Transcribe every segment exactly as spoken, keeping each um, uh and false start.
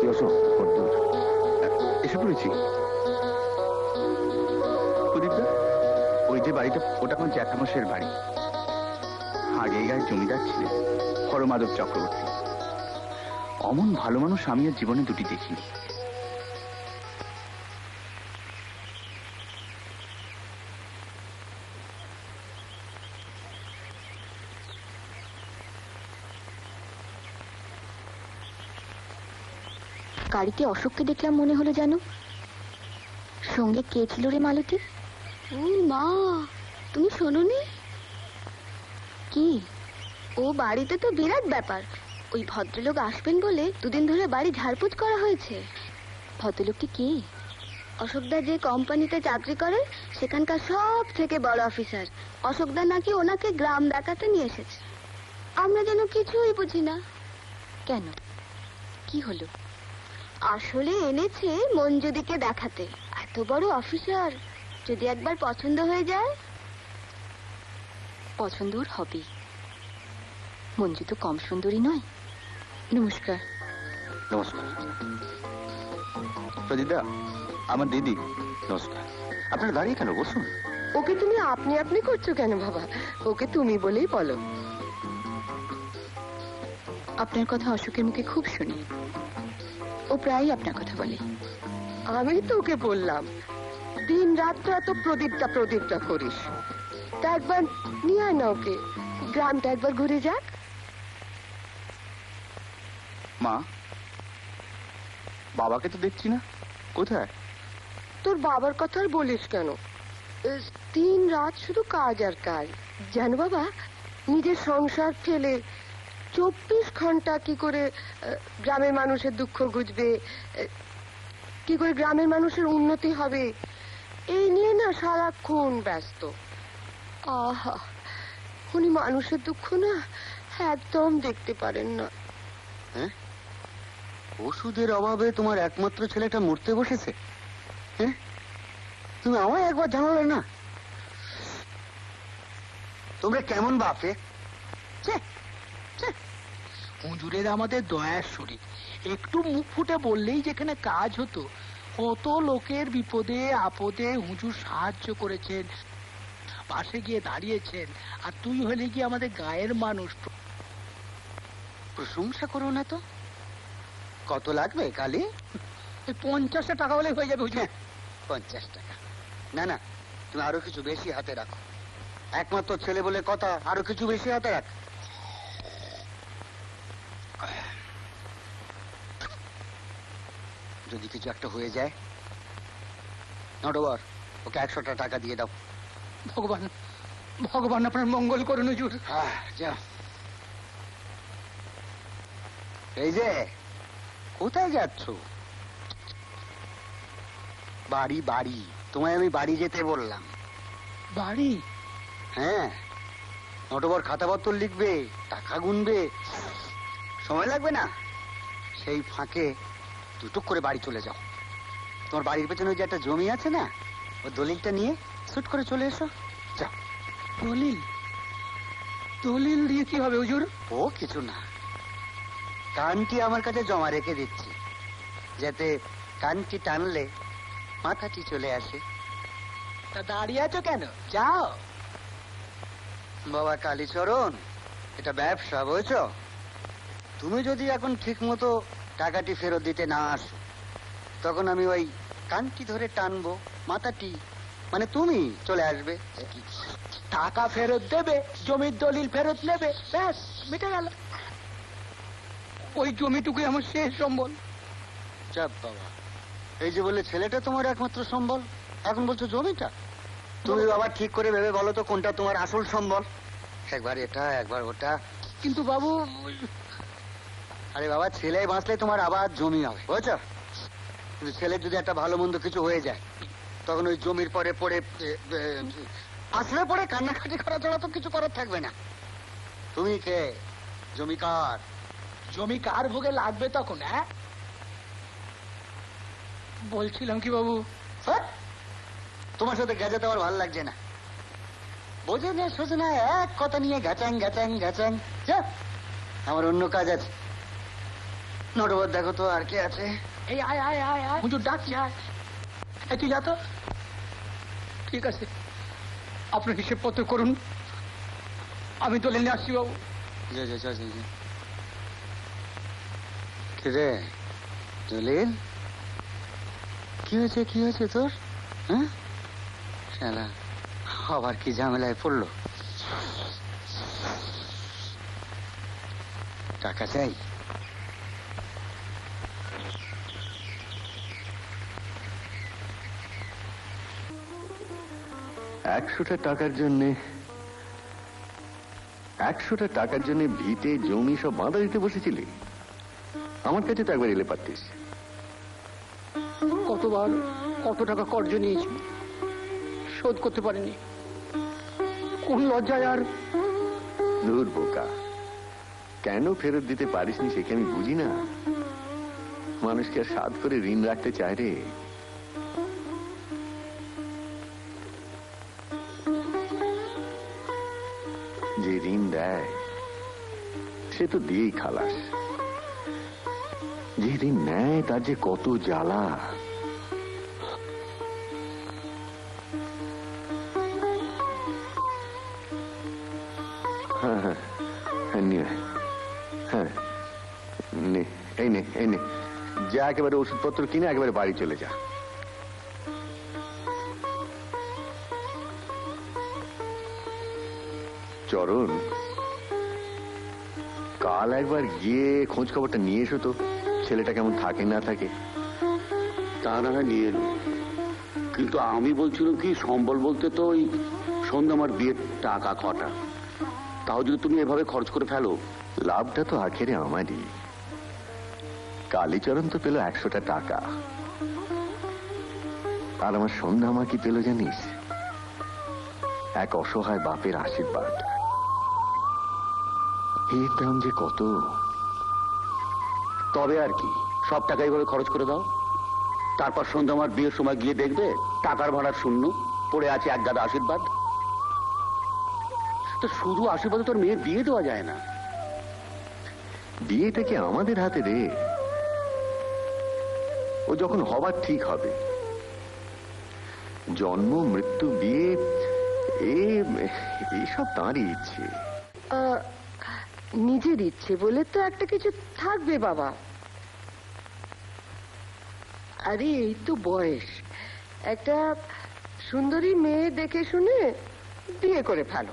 বসো, এসে পড়েছি। প্রদীপদা, ওই যে বাড়িটা, ওটা আমার জ্যাঠামশাইয়ের বাড়ি। আগে গায়ে জমিদার ছিলেন হরমাধব চক্রবর্তী। অমন ভালো মানুষ আমি আর জীবনে দুটি দেখিনি। গাড়িতে অশোককে দেখলাম, মনে হলো যেন। সঙ্গে কে ছিল রে মালতী? ও মা, তুমি শোনোনি? কি? ও বাড়িতে তো বিরাট ব্যাপার। ওই ভদ্রলোক আসবেন বলে দুদিন ধরে বাড়ি ঝাড়পোছ করা হয়েছে। ভদ্রলোকটি কে? অশোকদা যে কোম্পানিতে চাকরি করে সেখানকার সব থেকে বড় অফিসার। অশোকদা নাকি ওনাকে গ্রাম দেখাতে নিয়ে এসেছে। আমরা যেন কিছুই বুঝি না। কেন, কি হলো? আসলে এনেছে মঞ্জুদিকে দেখাতে। এত বড় অফিসার, যদি একবার পছন্দ হয়ে যায়। পছন্দ ওর হবে। মঞ্জু তো কম সুন্দরী নয়। নমস্কার। নমস্কার প্রদীপদা, আমার দিদি। নমস্কার। আপনার দাঁড়িয়ে কেন? বসুন। ওকে তুমি আপনি আপনি করছো কেন বাবা? ওকে তুমি বলেই বলো। আপনার কথা অশোকের মুখে খুব শুনি। ও প্রায়ই আপনার কথা বলে। আমি তো ওকে বললাম, দিন রাত্র এত প্রদীপটা প্রদীপটা করিস, তা একবার নিয়ে আয় না ওকে, গ্রামটা একবার ঘুরে যাক। মা, বাবাকে তো দেখছি না, কোথায়? তোর বাবার কথা আর বলিস কেন? দিন রাত শুধু কাজ আর কাজ। জানো বাবা, নিজের সংসার ফেলে চব্বিশ ঘন্টা কি করে গ্রামের মানুষের দুঃখ বুঝবে, কি করে গ্রামের মানুষের উন্নতি হবে, এই নিয়ে না সারাক্ষণ ব্যস্ত। আহা, উনি মানুষের দুঃখ না একদম দেখতে পারেন না। হ্যাঁ, ওষুধের অভাবে তোমার একমাত্র ছেলেটা মরতে বসেছে। হ্যাঁ, তুমি আমায় একবার জানালে না? তোমরা কেমন বাপে? হুজুরের আমাদের দয়ার শরীর, একটু মুখ ফুটে বললেই যেখানে কাজ হতো। কত লোকের বিপদে আপদে হুজুর সাহায্য করেছেন, পাশে গিয়ে দাঁড়িয়েছেন। আর তুই হলে কি আমাদের গায়ের মানুষ। প্রশংসা করো না তো। কত লাগবে কালি? পঞ্চাশটা টাকা হলে হয়ে যাবে হুজুর। পঞ্চাশ টাকা না, না, তুমি আরো কিছু বেশি হাতে রাখো। একমাত্র ছেলে বলে কথা, আরো কিছু বেশি হাতে রাখ। যদি কিছু একটা হয়ে যায়, নটবর ওকে একশোটা টাকা দিয়ে দাও। ভগবান, ভগবান আপনার মঙ্গল করুন হুজুর। হ্যাঁ, যাও। এই যে, কোথায় যাচ্ছ? বাড়ি, বাড়ি। তোমায় আমি বাড়ি যেতে বললাম। বাড়ি? হ্যাঁ, নটবর খাতাপত্র লিখবে, টাকা গুনবে, সময় লাগবে না? সেই ফাঁকে দুটুক করে বাড়ি চলে যাও। তোমার বাড়ির পেছনে যে একটা জমি আছে না, ও দলিলটা নিয়ে শুট করে চলে এসো। যাও। দলিল? দলিল দিয়ে কি হবে হুজুর? ও কিছু না, কানটি আমার কাছে জমা রেখে দিচ্ছি, যাতে কানটি টানলে মাথাটি চলে আসে। তা দাঁড়িয়ে আছো কেন? যাও। বাবা কালীচরণ, এটা ব্যবসা, বুঝছো? তুমি যদি এখন ঠিক মতো টাকাটি ফেরত দিতে না আসো, তখন আমি ওই কানটি ধরে টানবো, মাথাটি মানে তুমি চলে আসবে। টাকা ফেরত দেবে, জমির দলিল ফেরত নেবে, ব্যাস মিটে গেল। ওই জমিটুকুই আমার শেষ সম্বল। চাপ বাবা, এই যে বলে ছেলেটা তোমার একমাত্র সম্বল, এখন বলছো জমিটা? তুমি বাবা ঠিক করে ভেবে বলো তো, কোনটা তোমার আসল সম্বল? একবার এটা, একবার ওটা। কিন্তু বাবু, আরে বাবা, ছেলে বাঁচলে তোমার আবার জমি হবে, বুঝছো? কিন্তু ছেলের যদি একটা ভালো মন্দ কিছু হয়ে যায়, তখন ওই জমির পরে পড়ে আসলে পরে কান্নাকাটি করা ছাড়া তো কিছু করার থাকবে না। তুমি কে? জমি কার? জমি কার ভোগে লাগবে তখন? হ্যাঁ, বলছিলাম কি বাবু, তোমার সাথে গেজাতে আমার ভালো লাগছে না। বোঝে না সোঝে না এক কথা নিয়ে ঘাচাং ঘাচাং ঘাচাং। আমার অন্য কাজ আছে। নটবর দেখো তো আর কে আছে। এই আয় আয় আয় আয় হুজুর ডাকছি, আয়। এই তুই যা তো। ঠিক আছে, আপনার হিসেব পত্র করুন, আমি দলিল নিয়ে আসছি বাবু। যা যা যা যা যা। কি রে জলিল, কি হয়েছে কি হয়েছে তোর? হ্যাঁ শালা আবার কি ঝামেলায় পড়লো? টাকা চাই? একশোটা টাকার জন্য একশোটা টাকার জন্য ভিটে জমি সব বাঁধা দিতে বসেছিলি? আমার কাছে তো একবার এলে পারতিস। কতবার কত টাকা কর্জ নিয়েছি, শোধ করতে পারিনি। কোন লজ্জায় আর। দূর বোকা, কেন ফেরত দিতে পারিসনি সেকে আমি বুঝি না। মানুষকে আর সাধ করে ঋণ রাখতে চায় রে। যে ঋণ দেয় সে তো দিয়েই খালাস, যে ঋণ নেয় তার যে কত জ্বালা। হ্যাঁ হ্যাঁ হ্যাঁ নিয়ে হ্যাঁ নে, এই নে এই নে, যা একেবারে ওষুধপত্র কিনে একেবারে বাড়ি চলে যা। চরণ, কাল একবার গিয়ে খোঁজ খবরটা নিয়ে এসো তো, ছেলেটা কেমন থাকে না থাকে। তা না হয় নিয়ে এলো, কিন্তু আমি বলছিলাম কি, সম্বল বলতে তো ওই সন্ধ্যা আমার বিয়ের টাকা কটা, তাও যদি তুমি এভাবে খরচ করে ফেলো। লাভটা তো আখেরে আমারই। কালীচরণ তো পেল একশোটা টাকা, আর আমার সন্ধ্যা মা কি পেল জানিস? এক অসহায় বাপের আশীর্বাদ। এর দাম যে কত। তবে আর কি, সব টাকা এইভাবে খরচ করে দাও, তারপর সন্ধ্যা আমার বিয়ের সময় গিয়ে দেখবে টাকার ভাড়ার শূন্য পড়ে আছে এক গাদা আশীর্বাদ। তো শুধু আশীর্বাদে তোর মেয়ের বিয়ে দেওয়া যায় না। বিয়েটা কি আমাদের হাতে রে? ও যখন হবার ঠিক হবে। জন্ম মৃত্যু বিয়ে এইসব তাঁরই ইচ্ছে। আহ, নিজের ইচ্ছে বলে তো একটা কিছু থাকবে বাবা। আরে এই তো বয়স, একটা সুন্দরী মেয়ে দেখে শুনে বিয়ে করে ফেলো।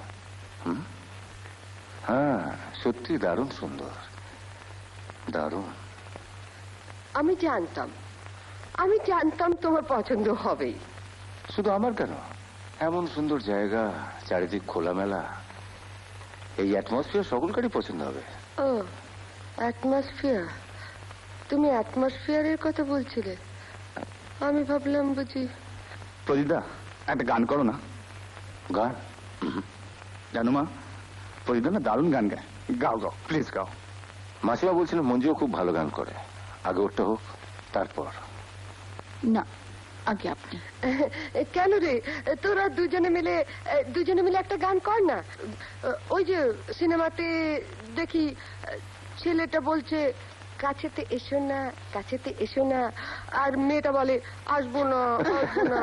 হ্যাঁ সত্যি দারুণ সুন্দর, দারুণ। আমি জানতাম আমি জানতাম তোমার পছন্দ হবেই। শুধু আমার কেন, এমন সুন্দর জায়গা, চারিদিক খোলামেলা, এই অ্যাটমসফিয়ার সকলকারই পছন্দ হবে। ও অ্যাটমসফিয়ার, তুমি অ্যাটমসফিয়ারের কথা বলছিলে, আমি ভাবলাম বুঝি। প্রদীপদা, একটা গান করো না। গান? জানো মা, প্রদীপদা না দারুণ গান গায়। গাও গাও প্লিজ গাও। মাসিমা বলছিল মঞ্জুও খুব ভালো গান করে, আগে ওটা হোক তারপর। না, আগে আপনি। কেন রে, তোরা দুজনে মিলে দুজনে মিলে একটা গান কর না। ওই যে সিনেমাতে দেখি ছেলেটা বলছে কাছেতে এসো না, কাছেতে এসো না, আর মেয়েটা বলে আসবো না আসবো না।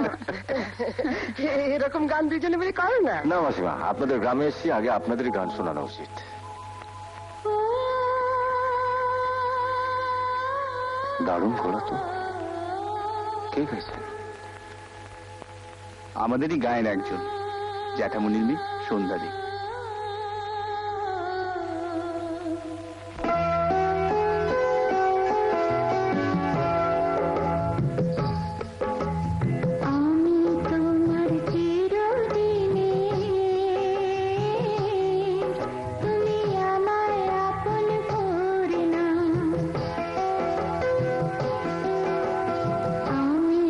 এরকম গান দুজনে মিলে করো না। না মাসিমা, আপনাদের গ্রামে এসেছি, আগে আপনাদের গান শোনানো উচিত। দারুণ গলা তো, কে গেছে? আমাদেরই গায়ের একজন, জ্যাঠামণির মেয়ে সন্ধ্যাদি।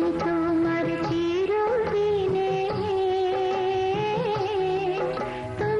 তুমি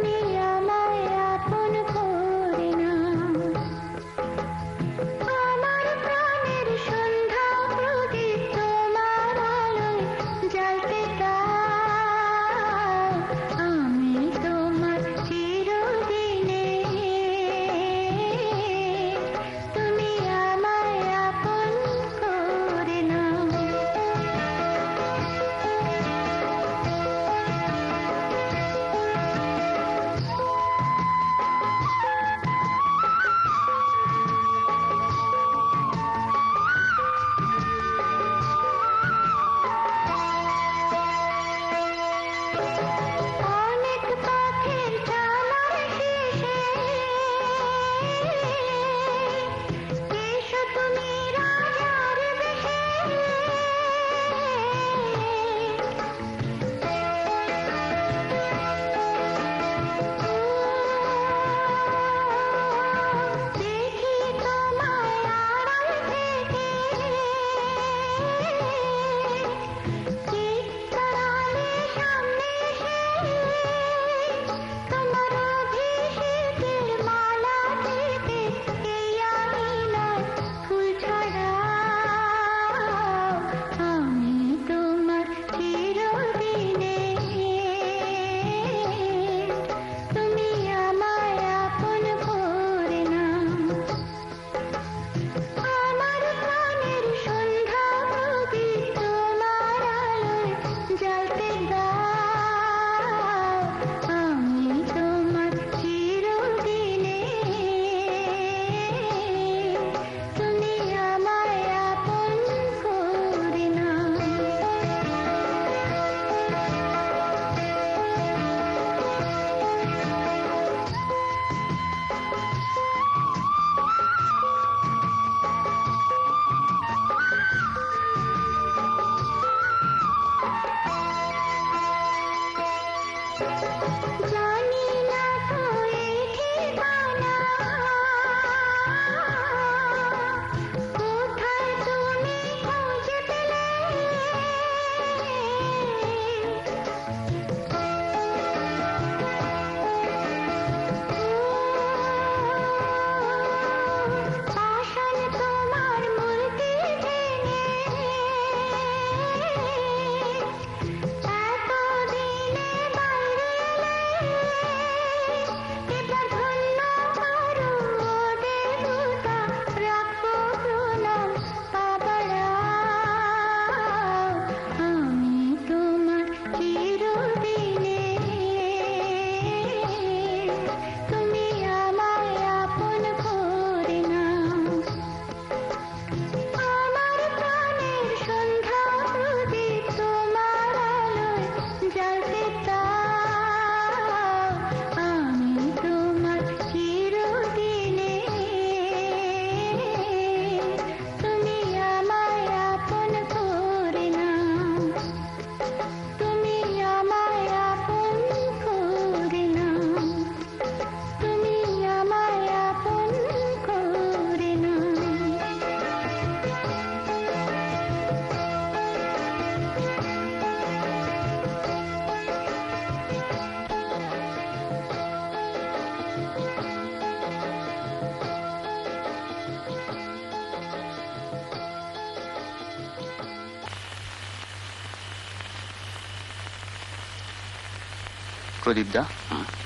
প্রদীপদা,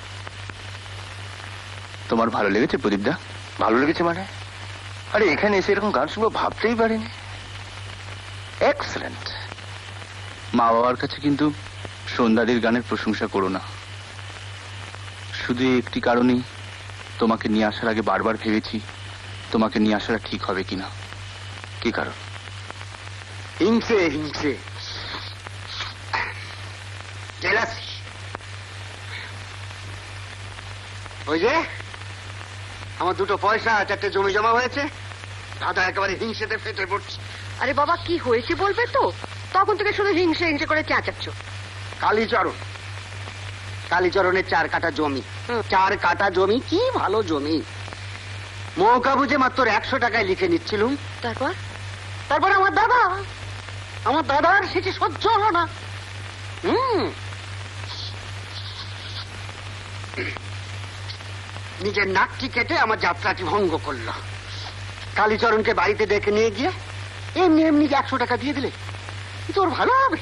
তোমার ভালো লেগেছে প্রদীপদা? ভালো লেগেছে মানে? আরে এখানে এসে এরকম গান শুনবো ভাবতেই পারিনি। এক্সেলেন্ট। মা বাবার কাছে কিন্তু সন্ধ্যাদির গানের প্রশংসা করো না। শুধু এই একটি কারণেই তোমাকে নিয়ে আসার আগে বারবার ভেবেছি তোমাকে নিয়ে আসাটা ঠিক হবে কিনা। কি কারণ? হিংসে হিংসে জেলাসি। ওই যে আমার দুটো পয়সা চারটে জমি জমা হয়েছে, দাদা একেবারে হিংসেতে ফেটে পড়ছে। আরে বাবা, কি হয়েছে বলবে তো? তখন থেকে শুধু হিংসে হিংসে করে চেঁচাচ্ছ। কালীচরণ, কালীচরণের চার কাটা জমি, চার কাটা জমি, কি ভালো জমি। মৌকা বুঝে মাত্র একশো টাকায় লিখে নিচ্ছিলুম। তারপর তারপর আমার দাদা, আমার দাদার সেটি সহ্য হলো না। হুম নিজের নাকটি কেটে আমার যাত্রাটি ভঙ্গ করলো। কালীচরণকে বাড়িতে ডেকে নিয়ে গিয়ে এমনি এমনি একশো টাকা দিয়ে দিলে তোর ভালো হবে?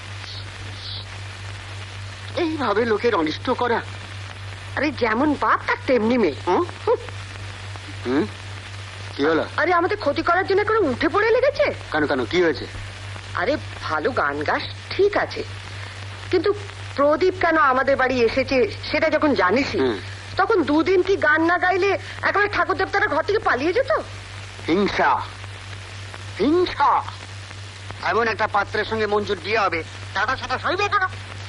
এইভাবে লোকের অনিষ্ট করা। আরে যেমন বাপ তার তেমনি মেয়ে। হুম কি হলো? আরে আমাদের ক্ষতি করার জন্য করে উঠে পড়ে লেগেছে। কেন কেন কি হয়েছে? আরে ভালো গান গাস ঠিক আছে, কিন্তু প্রদীপ কেন আমাদের বাড়ি এসেছে সেটা যখন জানিসই, তখন দুদিন কি গান না গাইলে একেবারে ঠাকুর দেবতারা ঘর থেকে পালিয়ে যেত। হিংসা হিংসা। এমন একটা পাত্রের সঙ্গে মঞ্জুর বিয়ে হবে, দাদা সেটা সইবে কেন?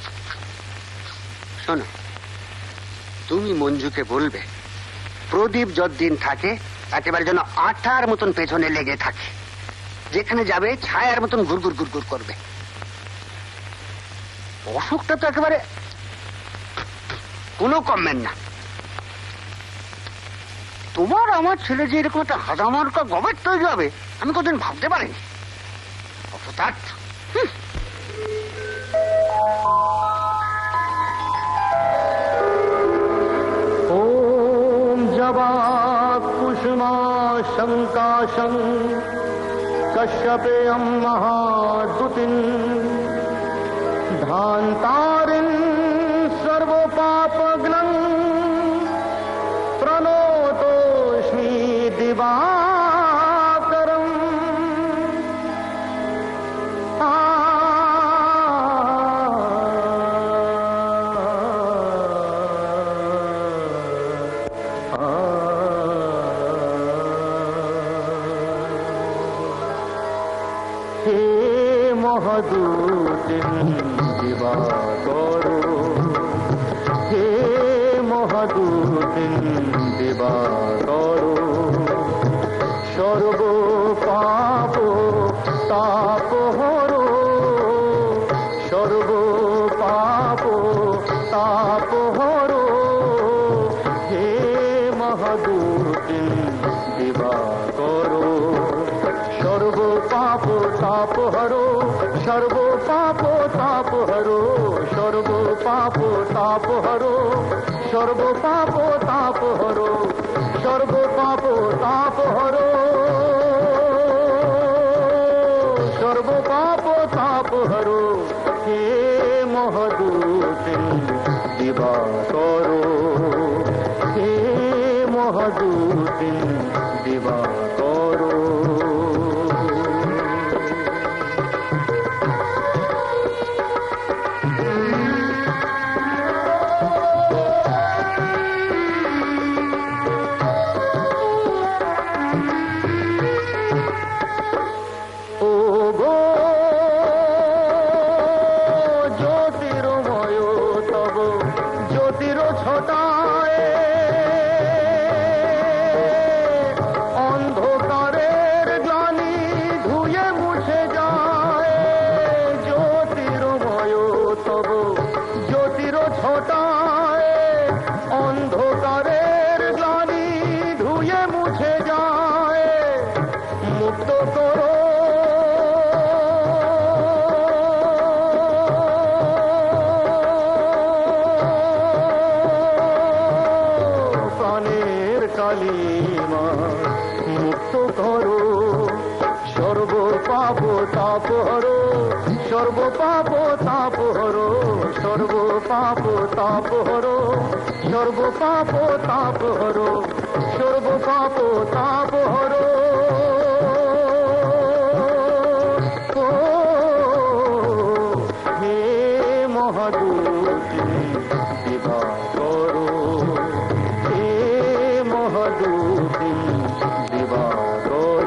শোনো, তুমি মঞ্জুকে বলবে প্রদীপ যতদিন থাকে একেবারে যেন আঠার মতন পেছনে লেগে থাকে, যেখানে যাবে ছায়ার মতন ঘুরঘুর ঘুরঘুর করবে। অসুখটা তো একেবারে কোনো কমবেন না। তোমার আমার ছেলে যে এরকম একটা হাজামার্কা গবেট তৈরি হবে আমি কতদিন ভাবতে পারিনি। অপদার্থ। ओम जवात् कुसुमा शंकाशं कश्यपेयं महादुतिं धान्तारिं सर्वपापग्नं प्रणतोऽस्मि दिवाकरम्। हे মহাদূতিন দিবাকর, হে মহাদূতিন দিবাকর, সর্ব পাপ তাপ হর, সর্ব পাপ তাপ হর। পাপ তাপ হরো সর্ব পাপ তাপ হরো সর্ব পাপ তাপ হরো সর্ব পাপ তাপ হরো সর্ব পাপ তাপ হরো সর্ব পাপ তাপ হরো হে মহদূতিন দিবাকর হে মহদূতিন দিবাকর সর্ব পাপ তাপ হরো সর্ব পাপ তাপ হরো সর্ব পাপ তাপ হরো সর্ব পাপ তাপ হরো ও হে মহাদূতি দিবাকর হে মহাদূতি দিবাকর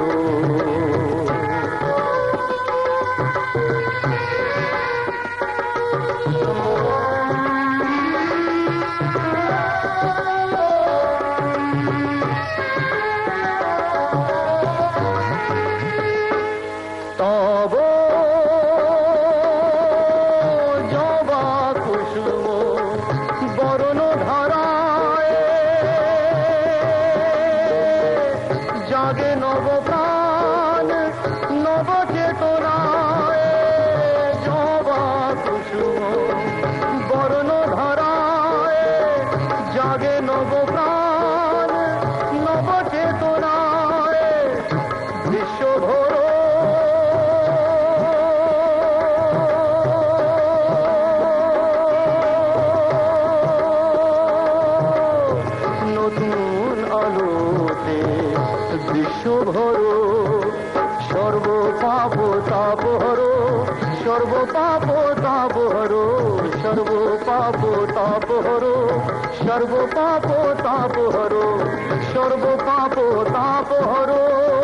সর্ব পাপ তাপ হরো সর্ব পাপ তাপ হরো সর্ব পাপ তাপ হরো সর্ব পাপ তাপ হরো সর্ব পাপ তাপ হরো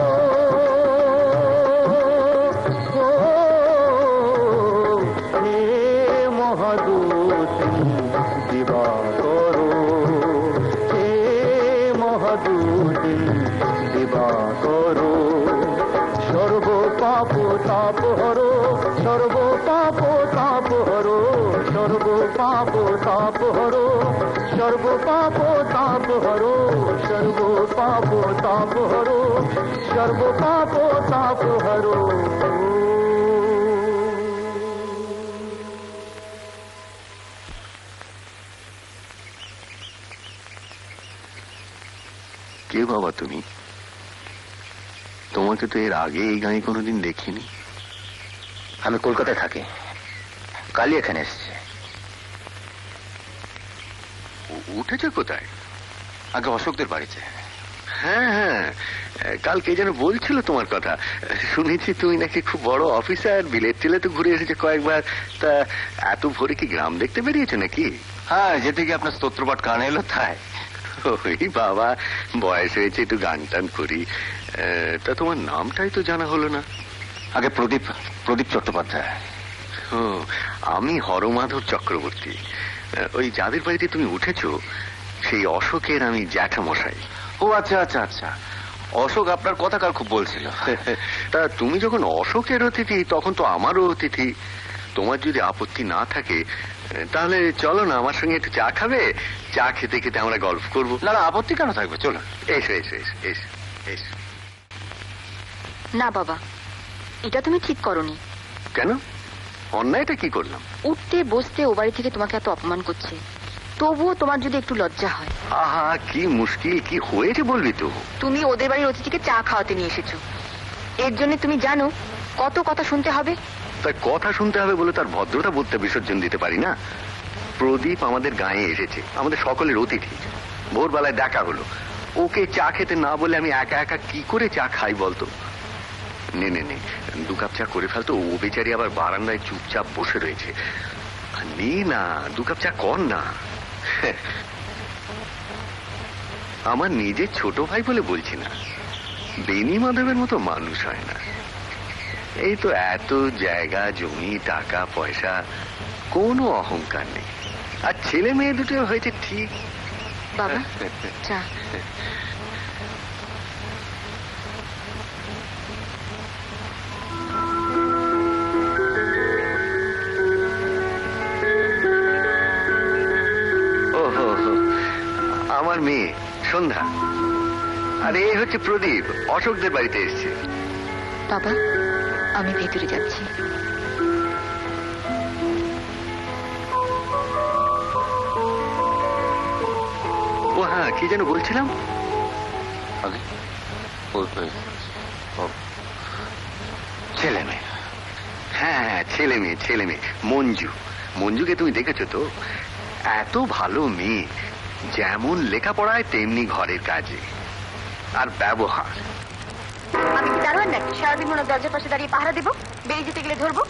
হে মহাদূতি দিবাকর হে মহাদূতি দিবাকর সর্ব পাপ তাপ হরো সর্ব পাপ তাপ হরো সর্ব পাপ তাপ হরো সর্ব পাপ তাপ হরো সর্ব পাপ তাপ হরো সর্ব পাপ তাপ হরো কে বাবা তুমি? তোমাকে তো এর আগে এই গাঁয়ে কোনোদিন দেখিনি। আমি কলকাতায় থাকি, কালই এখানে এসেছি। উঠেছে কোথায়? আগে অশোকদের বাড়িতে। হ্যাঁ হ্যাঁ, কাল কে যেন বলছিল তোমার কথা। শুনেছি তুমি নাকি খুব বড় অফিসার, বিলেত টিলেতে ঘুরে এসেছে কয়েকবার। তা এত ভোরে কি গ্রাম দেখতে বেরিয়েছো নাকি? হ্যাঁ, যেতে গিয়ে আপনার স্তোত্রপাঠ কানে এলো তাই। ওই বাবা, বয়স হয়েছে, একটু গান টান করি। তা তোমার নামটাই তো জানা হলো না। আগে প্রদীপ, প্রদীপ চট্টোপাধ্যায়। ও, আমি হরমাধব চক্রবর্তী। ওই যাদের বাড়িতে তুমি উঠেছো সেই অশোকের আমি জ্যাঠামশাই। ও আচ্ছা আচ্ছা আচ্ছা, অশোক আপনার কথা কাল খুব বলছিল। তা তুমি যখন অশোকের অতিথি তখন তো আমারও অতিথি। তোমার যদি আপত্তি না থাকে তাহলে চলো না আমার সঙ্গে একটু চা খাবে। চা খেতে খেতে আমরা গল্প করবো। না না, আপত্তি কেন থাকবে, চলুন। এসো এসো এসো এসো এসো। না বাবা, এটা তুমি ঠিক করনি। কেন? অন্যায়টা কি করলাম? উঠতে বসতে ও বাড়ি থেকে তোমাকে এত অপমান করছে, তবুও তোমার যদি একটু লজ্জা হয়। আহা, কি মুশকিল, কি হয়েছে বলবি তো? তুমি ওদের বাড়ির অতিথিকে চা খাওয়াতে নিয়ে এসেছো, এর জন্য তুমি জানো কত কথা শুনতে হবে। তাই কথা শুনতে হবে বলে তার ভদ্রতা বোধটা বিসর্জন দিতে পারি না? প্রদীপ আমাদের গায়ে এসেছে, আমাদের সকলের অতিথি। ভোরবেলায় দেখা হলো, ওকে চা খেতে না বলে আমি একা একা কি করে চা খাই বলতো? নে নে নে, দু কাপ চা করে ফেলতো। ও বেচারি আবার বারান্দায় চুপচাপ বসে রয়েছে। নে না, দু কাপ চা কর না। আমার নিজের ছোট ভাই বলে বলছি না, বেনি মাধবের মতো মানুষ হয় না। এই তো এত জায়গা জমি টাকা পয়সা, কোনো অহংকার নেই, আর ছেলে মেয়ে দুটো হয়েছে ঠিক। বাবা চা। ওহো, আমার মেয়ে সন্ধ্যা, আর এই হচ্ছে প্রদীপ, অশোকদের বাড়িতে এসছে। বাবা আমি ভেতরে যাচ্ছি। ও হ্যাঁ, কি যেন বলছিলাম? ছেলে মেয়ে, হ্যাঁ হ্যাঁ, ছেলে মেয়ে ছেলে মেয়ে মঞ্জু। মঞ্জুকে তুমি দেখেছো তো? এত ভালো মেয়ে, যেমন লেখাপড়ায় তেমনি ঘরের কাজে আর ব্যবহার। আমি কি দারোয়ান নাকি সারাদিন ওনার দরজার পাশে দাঁড়িয়ে পাহারা দেবো, বেরিয়ে যেতে গেলে ধরবো?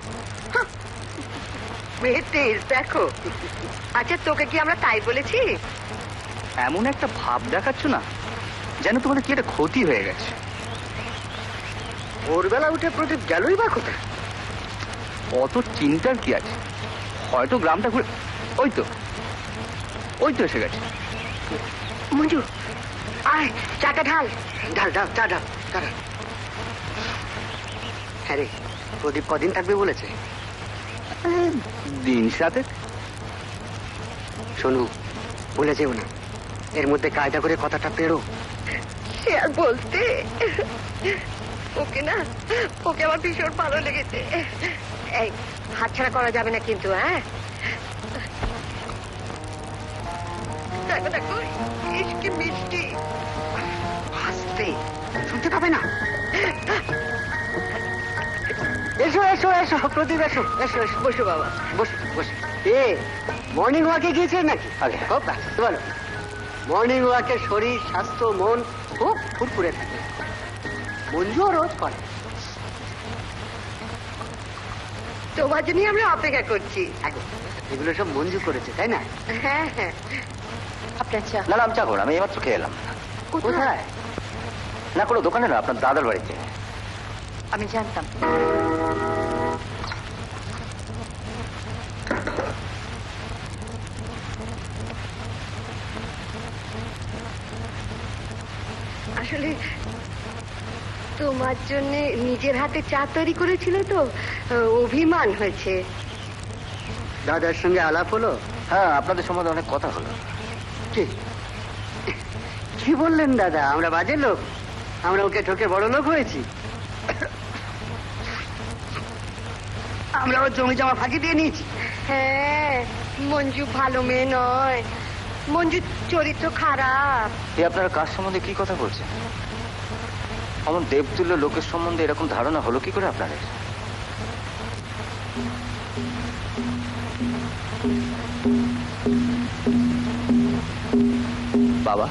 দেখো, আচ্ছা তোকে কি আমরা তাই বলেছি? এমন একটা ভাব দেখাচ্ছ না যেন তোমাদের কি একটা ক্ষতি হয়ে গেছে। ভোরবেলা উঠে প্রদীপ গেলই বা কোথায়? অত চিন্তার কি আছে? হয়তো গ্রামটা ঘুরে, ওই তো ওই তো এসে গেছে। মঞ্জু আয়, চাটা ঢাল। ঢাল ঢাল চা ঢাল চা ঢাল। হ্যাঁ রে, প্রদীপ কদিন থাকবে বলেছে? দিন সাথে। শোনো, বলে যেও না, এর মধ্যে কায়দা করে কথাটা পেরো। সে আর বলতে, ওকে না, ওকে আমার ভীষণ ভালো লেগেছে। এই হাতছাড়া করা যাবে না কিন্তু, হ্যাঁ? দেখো দেখো, ইস কি মিষ্টি। হাসতে শুনতে পাবে না। এসো এসো এসো প্রদীপ, এসো এসো এসো। বসো বাবা। বসে বসে। এ মর্নিং ওয়াকে গিয়েছেন নাকি? আগে বলো। মর্নিং ওয়াকে শরীর স্বাস্থ্য মন খুব ফুরফুরে থাকে। মঞ্জুও রোজ করে। তোমার জন্যই আমরা অপেক্ষা করছি। এগুলো সব মঞ্জু করেছে, তাই না? হ্যাঁ হ্যাঁ। আপনার চা। না নাম চা করো, আমি এমাত্র খেয়ে এলাম। কোথায়? না কোনো দোকানে না, আপনার দাদার বাড়িতে। আমি জানতাম। আসলে তোমার জন্য নিজের হাতে চা তৈরি করেছিল তো, অভিমান হয়েছে। দাদার সঙ্গে আলাপ হলো? হ্যাঁ, আপনাদের সম্বন্ধে অনেক কথা হলো। কি কি বললেন দাদা? আমরা বাজে লোক? আমরা ওকে ঠকে বড় লোক হয়েছি? আমরা ওর জমি জমা ফাঁকি দিয়ে নিয়েছি। হ্যাঁ, মঞ্জু ভালো মেয়ে নয়, মঞ্জু চরিত্র খারাপ। এই আপনারা কার সম্বন্ধে কি কথা বলছেন? আমার দেবতুল্য লোকের সম্বন্ধে এরকম ধারণা হলো কি করে আপনাদের? বাবা,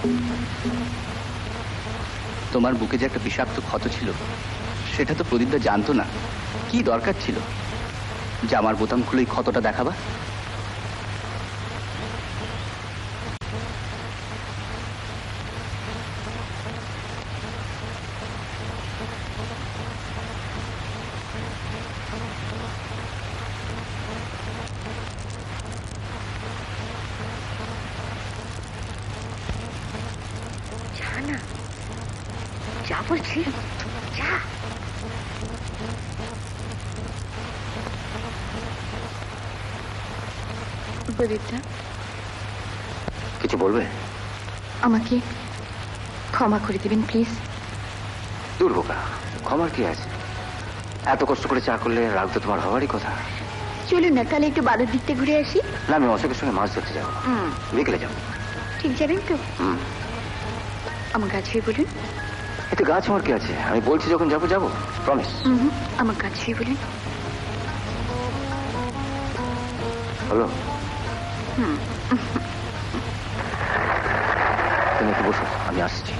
তোমার বুকে যে একটা বিষাক্ত ক্ষত ছিল, সেটা তো প্রদীপদা জানতো না। কি দরকার ছিল জামার বোতাম খুলে ক্ষতটা দেখাবা? না, যা বলছি যা। প্রদীপদা, কিছু বলবে? আমাকে ক্ষমা করে দিবেন প্লিজ। দূর বোকা, ক্ষমার কি আছে? এত কষ্ট করে চা করলে রাগ তো তোমার হওয়ারই কথা। চলুন না তাহলে একটু বালুর দিকতে ঘুরে আসি। না, আমি অশোকের সঙ্গে মাছ ধরতে যাবো, হুম, বিকেলে যাবো। ঠিক যাবেন তো? হুম। আমার কাছে বলুন। এতে গাছ আমার কি আছে, আমি বলছি যখন যাবো যাবো, প্রমিস। হুম, আমার কাছে বলুন। হলো? হুম। তুমি একটু বসো, আমি আসছি।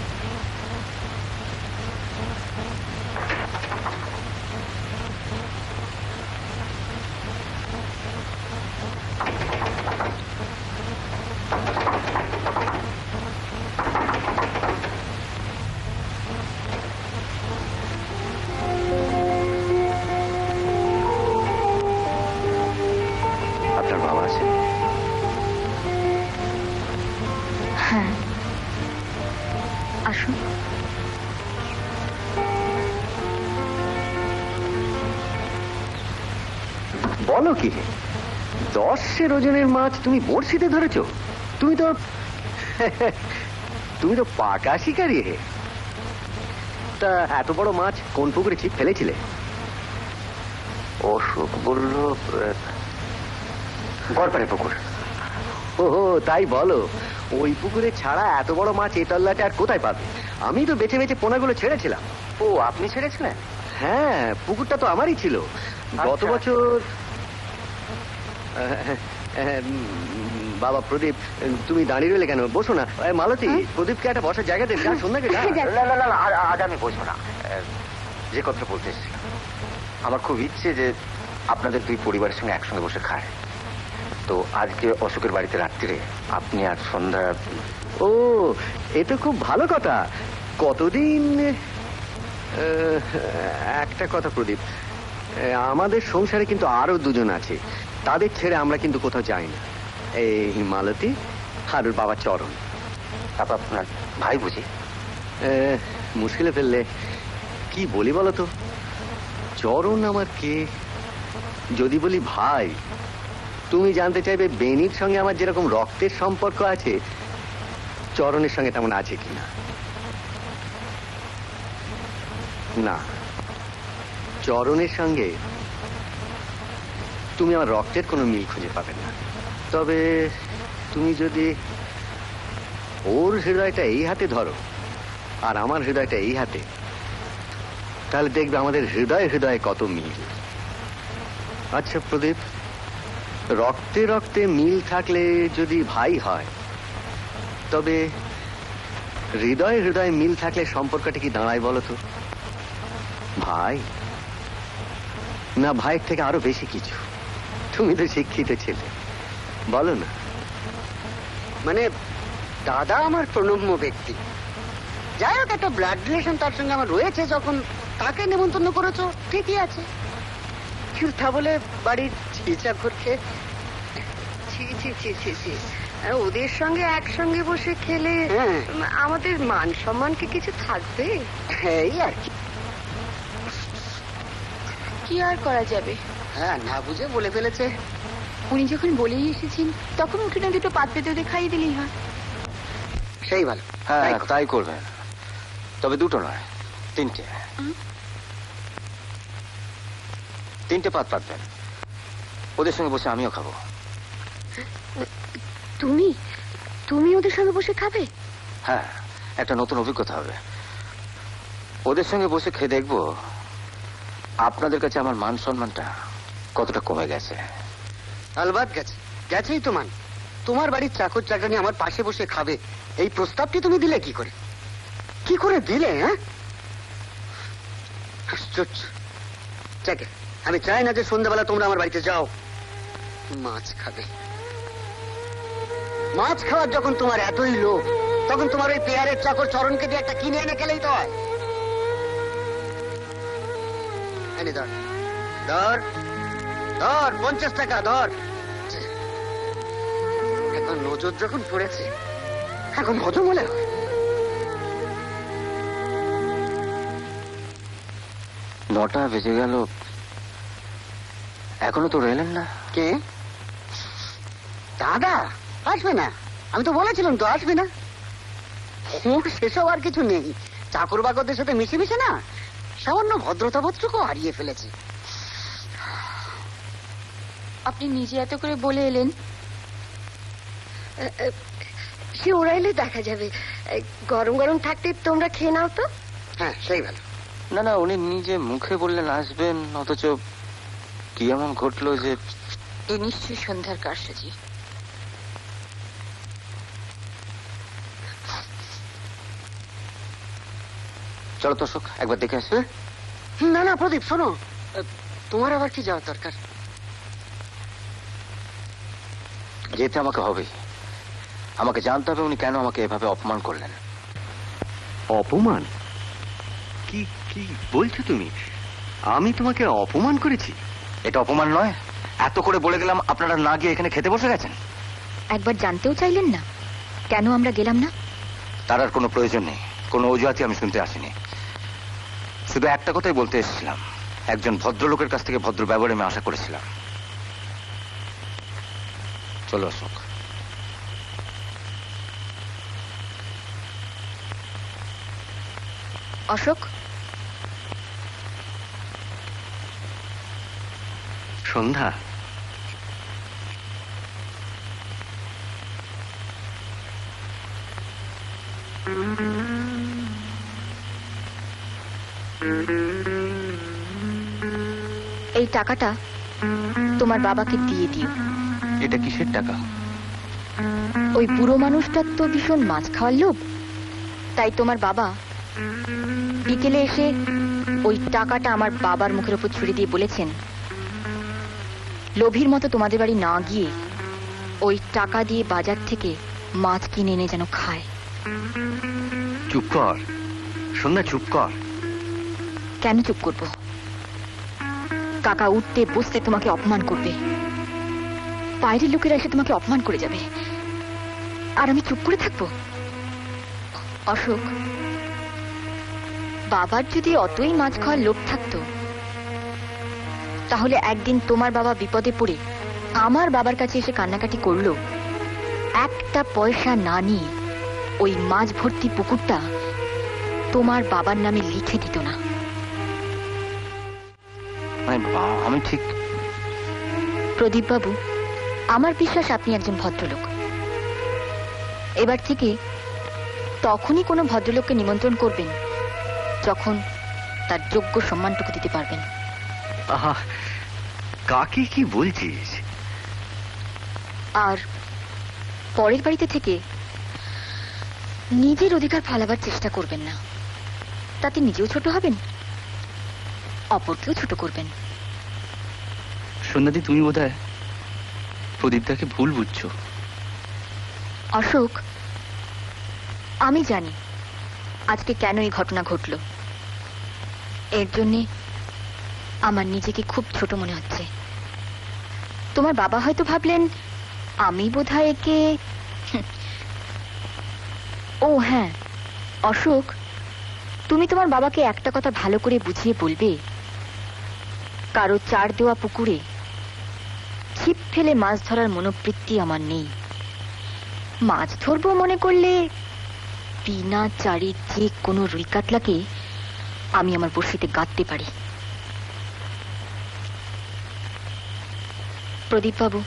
আপনার বাবা আছে? হ্যাঁ, আসুন। বলো কি, দশের ওজনের মাছ তুমি বড়শিতে ধরেছো? তুমি তো তুমি তো পাকা শিকারি হে। তা এত বড় মাছ কোন পুকুরে ছিপ ফেলেছিলে? অশোক বলল গড়পাড়ে পুকুর। ওহো, তাই বলো? ওই পুকুরে ছাড়া এত বড় মাছ এই তল্লাটে আর কোথায় পাবে? আমি তো বেছে বেছে পোনাগুলো ছেড়েছিলাম। ও, আপনি ছেড়েছিলেন? হ্যাঁ, পুকুরটা তো আমারই ছিল। গত বছর বাবা প্রদীপ, তুমি দাঁড়িয়ে রইলে কেন? বসো না। মালতী, প্রদীপকে একটা বসার জায়গা দেন। সন্ধ্যাকে আজ আমি বসবো না। যে কথা বলতে এসেছিলাম, আমার খুব ইচ্ছে যে আপনাদের দুই পরিবারের সঙ্গে একসঙ্গে বসে খায়। তো আজকে অশোকের বাড়িতে রাত্রিরে আপনি আর সন্ধ্যা। ও, এ তো খুব ভালো কথা। কতদিন। একটা কথা প্রদীপ, আমাদের সংসারে কিন্তু আরো দুজন আছে, তাদের ছেড়ে আমরা কিন্তু কোথাও যাই না। এই মালতী আর ওর বাবা চরণ। আপনার ভাই বুঝি? মুশকিলে ফেললে। কি বলি বলো তো? চরণ আমার কে? যদি বলি ভাই, তুমি জানতে চাইবে বেনির সঙ্গে আমার যেরকম রক্তের সম্পর্ক আছে, চরণের সঙ্গে তেমন আছে কিনা। না, চরণের সঙ্গে তুমি আমার রক্তের কোনো মিল খুঁজে পাবে না। তবে তুমি যদি ওর হৃদয়টা এই হাতে ধরো আর আমার হৃদয়টা এই হাতে, তাহলে দেখবে আমাদের হৃদয় হৃদয়ে কত মিল। আচ্ছা প্রদীপ, রক্তে রক্তে মিল থাকলে যদি ভাই হয়, তবে হৃদয় হৃদয়ে মিল থাকলে সম্পর্কটা কি দাঁড়ায় বলো তো? ভাই না ভাইয়ের থেকে আরো বেশি কিছু? তুমি তো শিক্ষিত ছেলে, বলো না। মানে দাদা আমার প্রণম্য ব্যক্তি, যাই হোক একটা ব্লাড রিলেশন তার সঙ্গে আমার রয়েছে, যখন তাকে নেমন্তন্ন করেছো ঠিকই আছে। কিন্তু তা বলে বাড়ির চিচা করকে ছি ছি ছি ছি ছি ওদের সঙ্গে একসঙ্গে বসে খেলে আমাদের মান সম্মান কি কিছু থাকবে? এই আর কি। কি আর করা যাবে? হ্যাঁ, না বুঝে বলে ফেলেছে। উনি যখন বলেই এসেছেন, তখন উঠোনে দুটো পাত পেতে ওদের খাইয়ে দিলেই হয়। সেই ভালো। হ্যাঁ, তাই করবেন। তবে দুটো নয়, তিনটে। তিনটে পাত পাতবেন, ওদের সঙ্গে বসে আমিও খাবো। তুমি তুমি ওদের সঙ্গে বসে খাবে? হ্যাঁ, একটা নতুন অভিজ্ঞতা হবে। ওদের সঙ্গে বসে খেয়ে দেখবো আপনাদের কাছে আমার মান সম্মানটা কতটা কমে গেছে। আলবাত গেছে, গেছেই তো মান। তোমার বাড়ির চাকর চাকরানি আমার পাশে বসে খাবে, এই প্রস্তাবটি তুমি দিলে কি করে? কি করে দিলে? হ্যাঁ, আশ্চর্য। যাকে আমি চাই না যে সন্ধ্যাবেলা তোমরা আমার বাড়িতে যাও। মাছ খাবে। মাছ খাওয়ার যখন তোমার এতই লোভ, তখন তোমার ওই পেয়ারের চাকর চরণকে দিয়ে একটা কিনে এনে খেলেই তো হয়। এনে ধর ধর ধর, পঞ্চাশ টাকা ধর। এখন নজর যখন পড়েছে, এখন হজম হলে হয়। নটা বেজে গেল, এখনো তো এলেন না। কে? দাদা আসবে না? আমি তো বলেছিলাম তো আসবে না। ওর সেসব আর কিছু নেই। চাকর বাকরদের সাথে মিশে মিশে না সামান্য ভদ্রতাবোধটুকু হারিয়ে ফেলেছি। আপনি নিজে এত করে বলে এলেন। সে ওরা এলে দেখা যাবে। এই, গরম গরম থাকতে তোমরা খেয়ে নাও তো। হ্যাঁ সেই ভালো। না না, উনি নিজে মুখে বললেন আসবেন, অথচ কি এমন ঘটলো যে? এ নিশ্চয়ই সন্ধ্যার কারসাজি। চলো তো অশোক, একবার দেখে আসবে। না না প্রদীপ শোনো, তোমার আবার কি যাওয়ার দরকার? যেতে আমাকে হবে, আমাকে জানতে হবে উনি কেন আমাকে এভাবে অপমান করলেন। অপমান? কি কি বলছো তুমি? আমি তোমাকে অপমান করেছি? এটা অপমান নয়? এত করে বলে গেলাম, আপনারা না গিয়ে এখানে খেতে বসে গেছেন। একবার জানতেও চাইলেন না কেন আমরা গেলাম না? তার আর কোনো প্রয়োজন নেই, কোনো অজুহাতই আমি শুনতে আসিনি। শুধু একটা কথাই বলতে এসেছিলাম, একজন ভদ্রলোকের কাছ থেকে ভদ্র ব্যবহার আমি আশা করেছিলাম। চলো অশোক। অশোক, সন্ধ্যা, এই টাকাটা তোমার বাবাকে দিয়ে দিও। এটা কিসের টাকা? ওই বুড়ো মানুষটার তো ভীষণ মাছ খাওয়ার লোভ, তাই তোমার বাবা বিকেলে এসে ওই টাকাটা আমার বাবার মুখের উপর ছুড়ে দিয়ে বলেছেন, লোভীর মতো তোমাদের বাড়ি না গিয়ে ওই টাকা দিয়ে বাজার থেকে মাছ কিনে এনে যেন খায়। চুপ কর সন্ধ্যা, চুপ কর। কেন চুপ করবো? কাকা উঠতে বসতে তোমাকে অপমান করবে, বাইরের লোকেরা এসে তোমাকে অপমান করে যাবে, আর আমি চুপ করে থাকবো? অশোক, বাবার যদি অতই মাছ খাওয়ার লোভ থাকতো, তাহলে একদিন তোমার বাবা বিপদে পড়ে আমার বাবার কাছে এসে কান্নাকাটি করলো, একটা পয়সা না নিয়ে ওই মাছ ভর্তি পুকুরটা তোমার বাবার নামে লিখে দিত না। মানে আমি ঠিক? প্রদীপ বাবু, আমার বিশ্বাস আপনি একজন ভদ্রলোক। এবার থেকে তখনই কোনো ভদ্রলোককে নিমন্ত্রণ করবেন যখন তার যোগ্য সম্মানটুকু দিতে পারবেন। আহা, কাকে কি বলছিস? আর পরের বাড়িতে থেকে নিজের অধিকার ফালাবার চেষ্টা করবেন না, তাতে নিজেও ছোট হবেন, অপরকেও ছোট করবেন। সন্ধ্যাদি, তুমি বোধহয় প্রদীপদাকে ভুল বুঝছো। অশোক, আমি জানি আজকে কেন এই ঘটনা ঘটল। এর জন্যে আমার নিজেকে খুব ছোট মনে হচ্ছে। তোমার বাবা হয়তো ভাবলেন আমি বোধহয় একে... ও হ্যাঁ অশোক, তুমি তোমার বাবাকে একটা কথা ভালো করে বুঝিয়ে বলবে, কারো চার দেওয়া পুকুরে ছিপ ফেলে মাছ ধরার মনোবৃত্তি আমার নেই। মাছ ধরবো মনে করলে বিনা চারে যে কোনো রুই কাতলাকে আমি আমার বড়শিতে গাঁথতে পারি। প্রদীপ বাবু,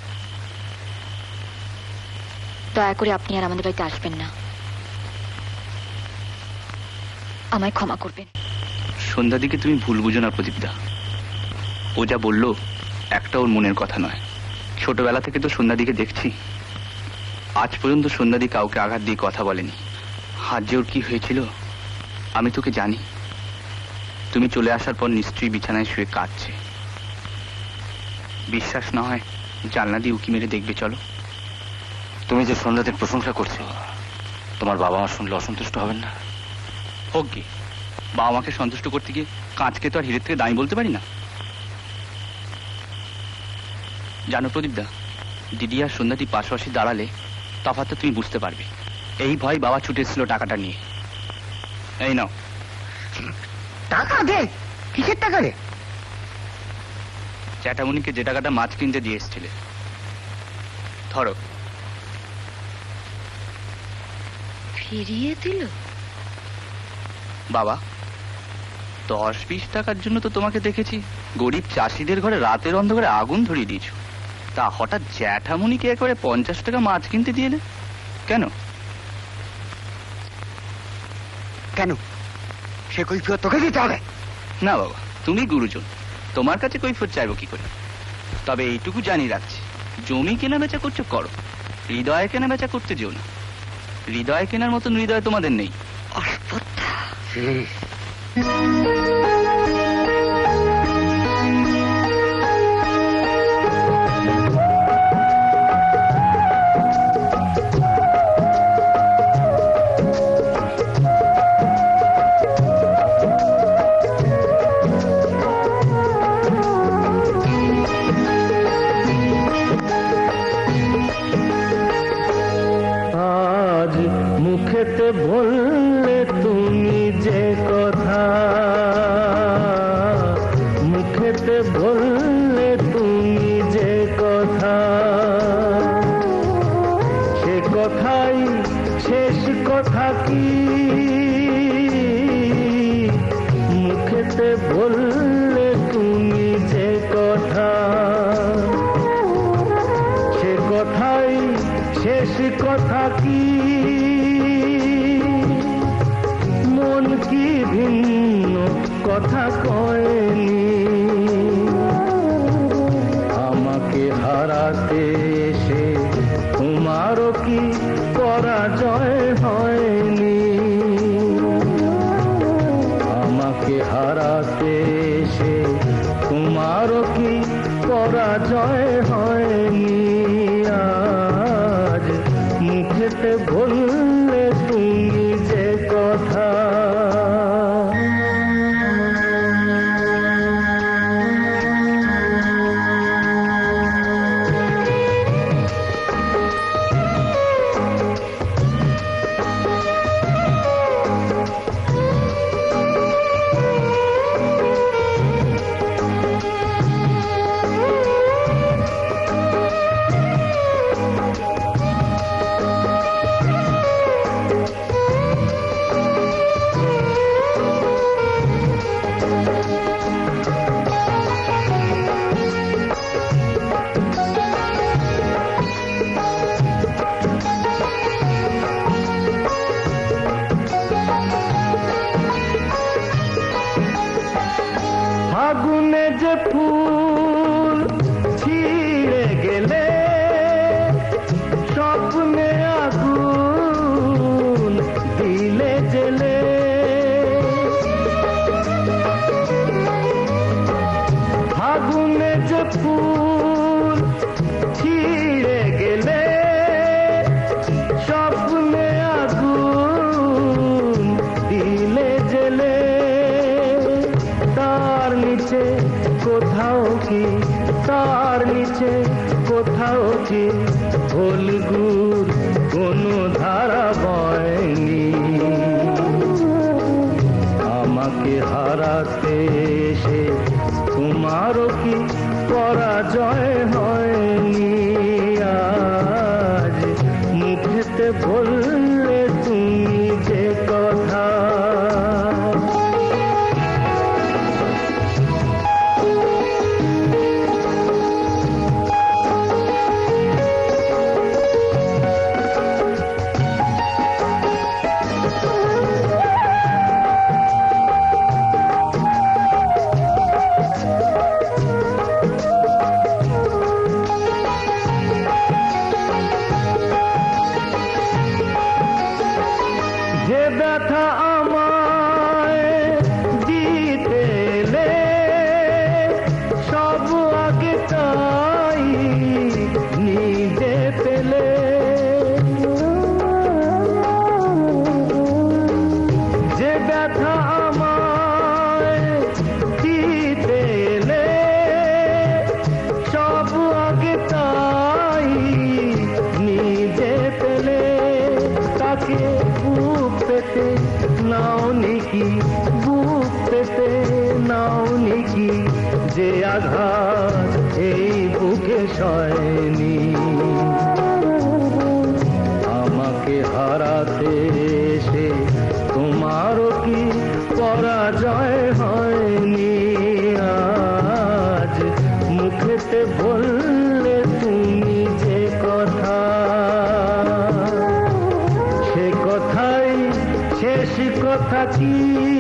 দয়া করে আপনি আর আমাদের বাড়িতে আসবেন না, আমায় ক্ষমা করবেন। সন্ধ্যাদিকে তুমি ভুল বুঝো না প্রদীপদা, ও যা বললো একটা ওর মনের কথা নয়। ছোটবেলা থেকে তো সন্ধ্যাদিকে দেখছি, আজ পর্যন্ত সন্ধ্যাদি কাউকে আঘাত দিয়ে কথা বলেনি। হাত যে ওর কি হয়েছিল আমি তোকে জানি। তুমি চলে আসার পর নিশ্চয়ই বিছানায় শুয়ে কাঁদছে। বিশ্বাস না হয় জানলা দিয়ে উকি মেরে দেখবে, চলো। তুমি যে সন্ধ্যাদের প্রশংসা করছো, তোমার বাবা মা শুনলে অসন্তুষ্ট হবেন না? হোক গে, বাবা মাকে সন্তুষ্ট করতে গিয়ে কাঁচকে তো আর হিরের থেকে দামি বলতে পারি না। জানো প্রদীপদা, দিদি আর সন্ধ্যাটি পাশাপাশি দাঁড়ালে তফাৎটা তুমি বুঝতে পারবে। এই ভয় বাবা ছুটে এসেছিল টাকাটা নিয়ে। এই নাও। টাকা দে? কিসের টাকা রে? চ্যাটামুনিকে যে টাকাটা মাছ কিনতে দিয়ে এসেছিলে, ধরো। ফিরিয়ে দিল? বাবা, দশ বিশ টাকার জন্য তো তোমাকে দেখেছি গরিব চাষিদের ঘরে রাতের অন্ধকারে আগুন ধরিয়ে দিয়েছ, তা হঠাৎ জ্যাঠামুনিকে একেবারে পঞ্চাশ টাকা মাছ কিনতে দিয়েলে কেন? কেন সে কৈফিয়ত তোকে দিতে হবে? না বাবা, তুমি গুরুজন, তোমার কাছে কৈফিয়ত চাইবো কি করে? তবে এইটুকু জানি রাখছি, জমি কেনা বেচা করছো করো, হৃদয় কেনা বেচা করতে যেও না। হৃদয় কেনার মতন হৃদয় তোমাদের নেই। আজ মুখেতে বললে তুমি যে কথা, মুখেতে বললে তুমি যে কথা, সে কথাই শেষ কথা কি? মুখেতে বললে তুমি যে কথা, সে কথাই শেষ কথা কি? মন কি ভিন্ন কথা কয়নি? আমাকে হারাতে এসে তোমারও কি পরাজয় হয়নি? আমাকে হারাতে এসে তোমারও কি পরাজয় হয়নি? আজ মুখেতে বললে তুমি যে কথা। ফাগুনে যে ফুল ছিঁড়ে গেলে স্বপ্নে আগুন দিলে জেলে, ফাগুনে যে ফুল ছিঁড়ে গেলে স্বপ্নে আগুন দিলে জেলে, তার নিচে কোথাও কি, তার নিচে কোথাও কি হলগুর কোনো ধারা বয়নি? আমাকে হারাতে এসে তোমারও কি পরাজয় হয়নি? আজ মুখেতে বললে তুমি যে কথা। যে ব্যথা আমায় দিতে এলে সব আগে তাই নিজে পেলে, যে ব্যথা আমায় দিতে এলে সব আগে তাই নিজে পেলে, তাকে বুক পেতে নাও নিকি, বুক পেতে নাও নিকি, যে আঘাত এই বুকে সয়নি? আমাকে হারাতে এসে তোমারও কি পরাজয় হয়? মুখেতে বললে তুমি যে কথা, সে কথাই শেষ কথা কি?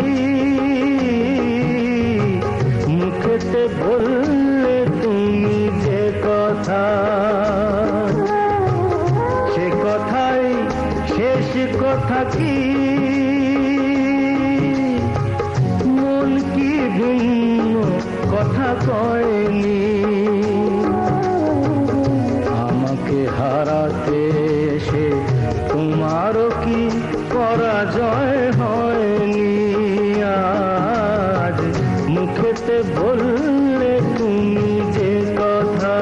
মুখেতে বললে তুমি যে কথা, সে কথাই শেষ কথা কি? মন কি ভিন্ন কথা কয়নি? আমাকে হারাতে এসে তোমারও কি পরাজয় হয়নি? আজ মুখেতে বললে তুমি যে কথা।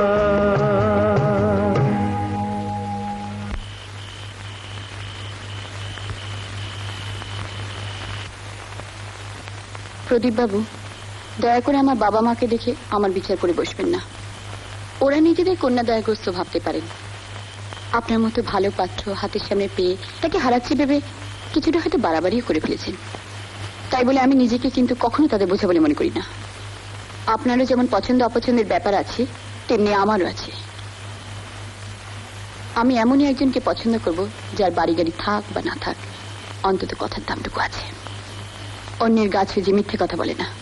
প্রদীপ বাবু, দয়া করে আমার বাবা মাকে দেখে আমার বিচার করে বসবেন না। ওরা নিজেদের কন্যা দয়াগ্রস্ত ভাবতে পারেন। আপনার মতো ভালো পাত্র হাতের সামনে পেয়ে তাকে হারাচ্ছি ভেবে কিছুটা হয়তো বাড়াবাড়িও করে ফেলেছেন। তাই বলে আমি নিজেকে কিন্তু কখনো তাদের বোঝা বলে মনে করি না। আপনারও যেমন পছন্দ অপছন্দের ব্যাপার আছে, তেমনি আমারও আছে। আমি এমনই একজনকে পছন্দ করব যার বাড়ি গাড়ি থাক বা না থাক, অন্তত কথার দামটুকু আছে। অন্যের গাছ যে মিথ্যে কথা বলে না।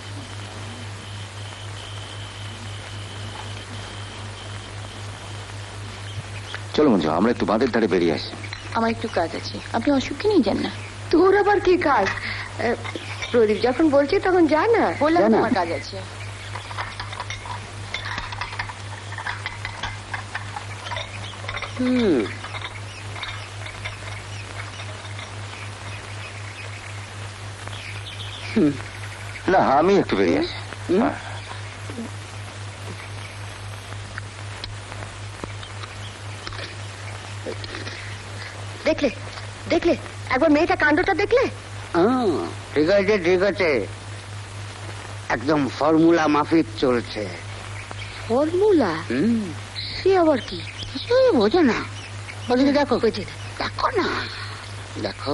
চলো মঞ্জু, আমরা একটু বাঁধের ধারে বেরিয়ে আসি। আমার একটু কাজ আছে, আপনি অসুখকে নিয়ে যান না। তোর আবার কি কাজ? আহ, প্রদীপ যখন বলছি তখন যা না। বললাম যা না। আমার কাজ আছে। হুম না, আমি একটু বেরিয়ে আসি। হ্যাঁ। দেখলে দেখলে একবার মেয়েটা কাণ্ডটা দেখলে? ঠিক আছে ঠিক আছে, একদম ফর্মুলা মাফিক চলছে। ফর্মুলা? হুম, সে আবার কি? কিছুই বোঝো না। বলি দেখো, বুঝি না। দেখো না, দেখো।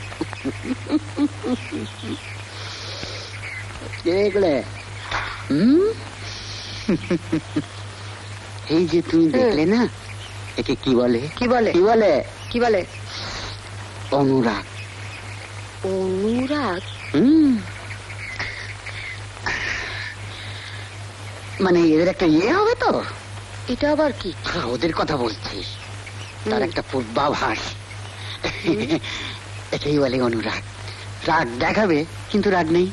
দেখলে? হুম, এই যে তুমি দেখলে না, একে কি বলে? কি বলে? কি বলে? কি বলে? অনুরাগ। অনুরাগ? হুম, মানে এদের একটা ইয়ে হবে তো। এটা আবার কি? হ্যাঁ, ওদের কথা বলছিস, তার একটা পূর্বাভাস। এটাই বলে অনুরাগ। রাগ দেখাবে কিন্তু রাগ নেই।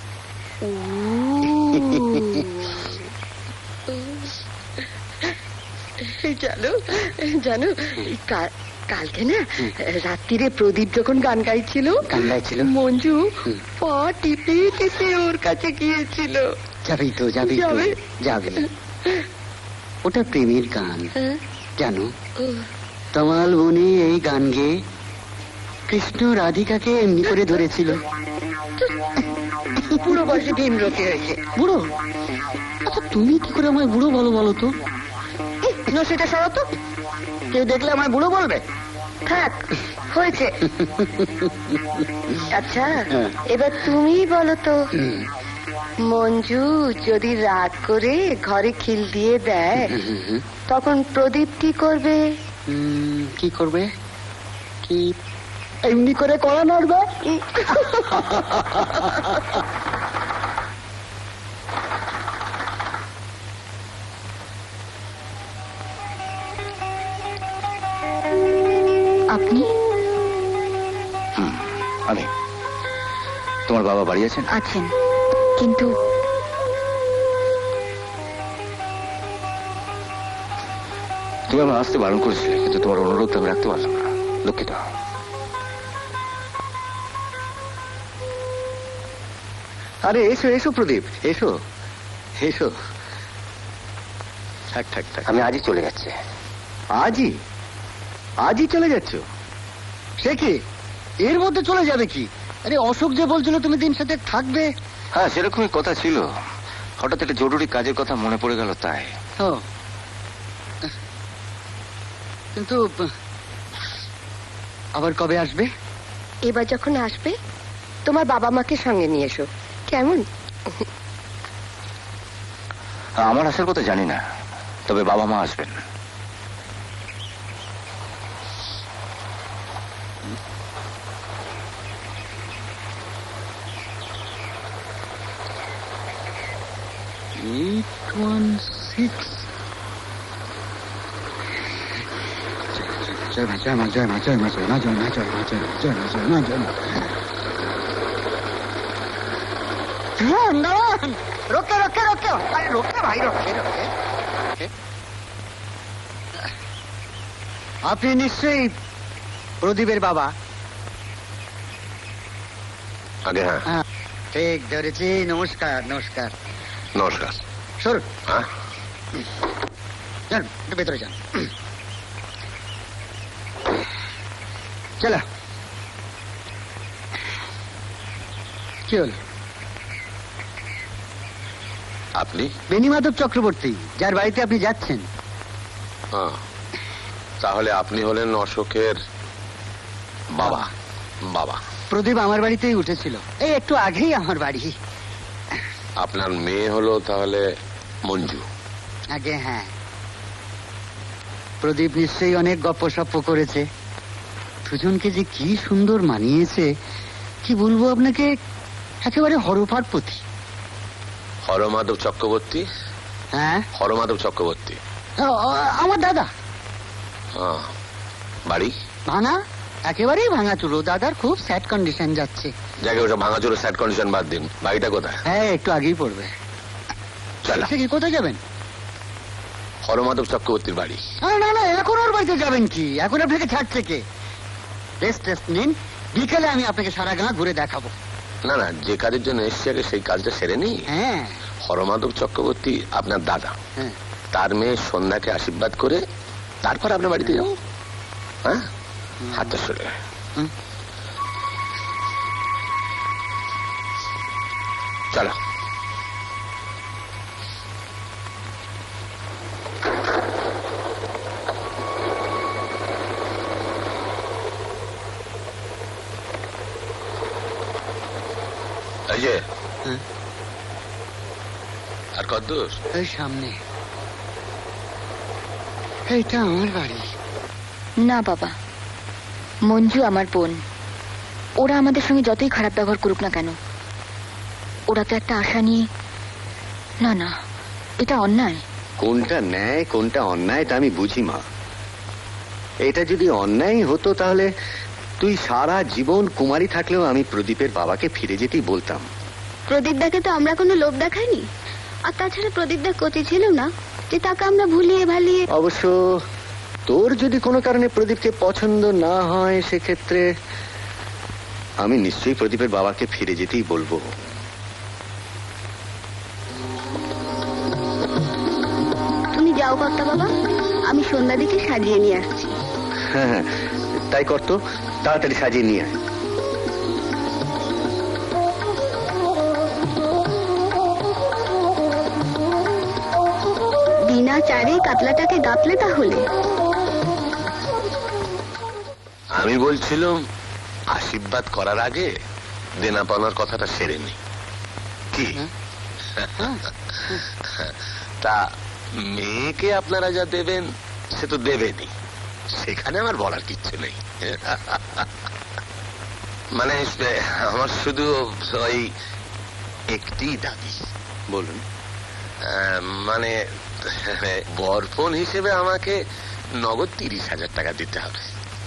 জানো জানো কা- কালকে না রাত্রিরে প্রদীপ যখন গান গাইছিল, গান গাইছিল? মঞ্জু পা টিপে টিপে ওর কাছে গিয়েছিল। যাবি তো, যাবি তো, যাবে? যাবে। ওটা প্রেমের গান হ্যাঁ? জানো। ও, তমাল বনে এই গান গেয়ে কৃষ্ণ রাধিকাকে এমনি করে ধরেছিল। পুরো বয়সে ভীমরতি হয়েছে। বুড়ো? আচ্ছা তুমি কি করে আমায় বুড়ো বলো বলো তো? না সেটা সরাতো। কেউ দেখলে আমায় বুড়ো বলবে? থাক, হয়েছে। আচ্ছা হ্যাঁ। এবার তুমি বলো তো, হুম, মঞ্জু যদি রাগ করে ঘরে খিল দিয়ে দেয়, হুম, হুম, তখন প্রদীপ কি করবে? হুম, কি করবে? কি এমনি করে করা নড়বে? আপনি? হুম, আমি। তোমার বাবা বাড়ি আছেন? আছেন, কিন্তু তুমি আমার আসতে বারণ করেছিলে, কিন্তু তোমার অনুরোধ আমি রাখতে পারলাম না। দুঃখিত। আরে এসো এসো প্রদীপ, এসো এসো। থাক থাক থাক, আমি আজই চলে যাচ্ছি। আজই? আজই চলে যাচ্ছ? সে কি এর মধ্যে চলে যাবে কি? আরে অশোক যে বলছিল তুমি দিন সাথে থাকবে। হ্যাঁ, সেরকমই কথা ছিল। হঠাৎ একটা জরুরি কাজের কথা মনে পড়ে গেল, তাই। ও, কিন্তু আবার কবে আসবে? এবার যখন আসবে তোমার বাবা মাকে সঙ্গে নিয়ে এসো, কেমন? আমার আসার কথা জানি না, তবে বাবা মা আসবেন। Eight one six. জয় মা জয় মা জয় মা জয় মা জয় মা জয় মা জয় মা জয় মা জয় মা জয় মা জয় মা। রোকে রোকে রোকে আরে রোকে ভাই রোকে রোকে। আপনি নিশ্চয়ই প্রদীপের বাবা? আগে হ্যাঁ। ঠিক ধরেছি। নমস্কার নমস্কার নমস্কার। সর হ্যাঁ, যান একটু ভেতরে যান। চলো। কি হল? আপনি? বেণীমাধব চক্রবর্তী, যার বাড়িতে আপনি যাচ্ছেন। হ্যাঁ, তাহলে আপনি হলেন অশোকের বাবা? বাবা। প্রদীপ আমার বাড়িতেই উঠেছিল, এই একটু আগেই আমার বাড়ি। আপনার মেয়ে হলো তাহলে মঞ্জু? আগে হ্যাঁ। প্রদীপ নিশ্চয়ই অনেক গপ্প সপ্প করেছে। দুজনকে যে কি সুন্দর মানিয়েছে, কি বলবো আপনাকে, একেবারে হরপার প্রতি। হরমাধব চক্রবর্তী? হ্যাঁ, হরমাধব চক্রবর্তী ও- ও- আমার দাদা। হ্যাঁ। বাড়ি? ভাঙা, একেবারেই ভাঙা চুলো। দাদার খুব স্যাড কন্ডিশন যাচ্ছে। জায়গায় ওসব ভাঙাচোর স্যাড কন্ডিশন বাদ দিন, বাড়িটা কোথায়? হ্যাঁ, একটু আগেই পড়বে। চলো। সে কি, কোথায় যাবেন? হরমাধব চক্রবর্তীর বাড়ি। আরে না না, এখন ওর বাড়িতে যাবেন কি? এখন আপনাকে ছাড়ছে কে? রেস্ট টেস্ট নিন, বিকেলে আমি আপনাকে সারা গাঁ ঘুরে দেখাবো। না না, যে কাজের জন্য এসছি আগে সেই কাজটা সেরে নি। হ্যাঁ হরমাধব চক্রবর্তী আপনার দাদা, হ্যাঁ। তার মেয়ে সন্ধ্যাকে আশীর্বাদ করে তারপর আপনার বাড়িতে যাও। হ্যাঁ, হাতটা সরে। হুম। চলো। এই যে, হ্যাঁ। আর কদ্দূর? এই সামনে। এইটা আমার বাড়ি। না বাবা, মঞ্জু আমার বোন। ওরা আমাদের সঙ্গে যতই খারাপ ব্যবহার করুক না কেন, ওরা তো একটা আশা নিয়ে। না না, এটা অন্যায়। কোনটা ন্যায় কোনটা অন্যায় তা আমি বুঝি মা। এটা যদি অন্যায় হতো তাহলে তুই সারা জীবন কুমারী থাকলেও আমি প্রদীপের বাবাকে ফিরে যেতেই বলতাম। প্রদীপ দাকে তো আমরা কোনো লোভ দেখাইনি। আর তাছাড়া প্রদীপ দা কচি ছিল না যে তাকে আমরা ভুলিয়ে ভালিয়ে। অবশ্য তোর যদি কোনো কারণে প্রদীপকে পছন্দ না হয়, সেক্ষেত্রে আমি নিশ্চয়ই প্রদীপের বাবাকে ফিরে যেতেই বলবো। তুমি যাও কর্তা বাবা, আমি সন্ধ্যা দিকে সাজিয়ে নিয়ে আসছি। হ্যাঁ হ্যাঁ, তাই করতো, তাড়াতাড়ি সাজিয়ে নিয়ে আয়। বিনা চারে কাতলাটাকে গাঁথলে তাহলে। আমি বলছিলাম আশীর্বাদ করার আগে দেনা পাওনার কথাটা সেরে নি কি? তা মেয়েকে আপনারা যা দেবেন সে তো দেবেনই, সেখানে আমার বলার কিচ্ছু নেই। মানে আমার শুধু ওই একটি দাবি। বলুন। মানে বরপণ হিসেবে আমাকে নগদ তিরিশ হাজার টাকা দিতে হবে।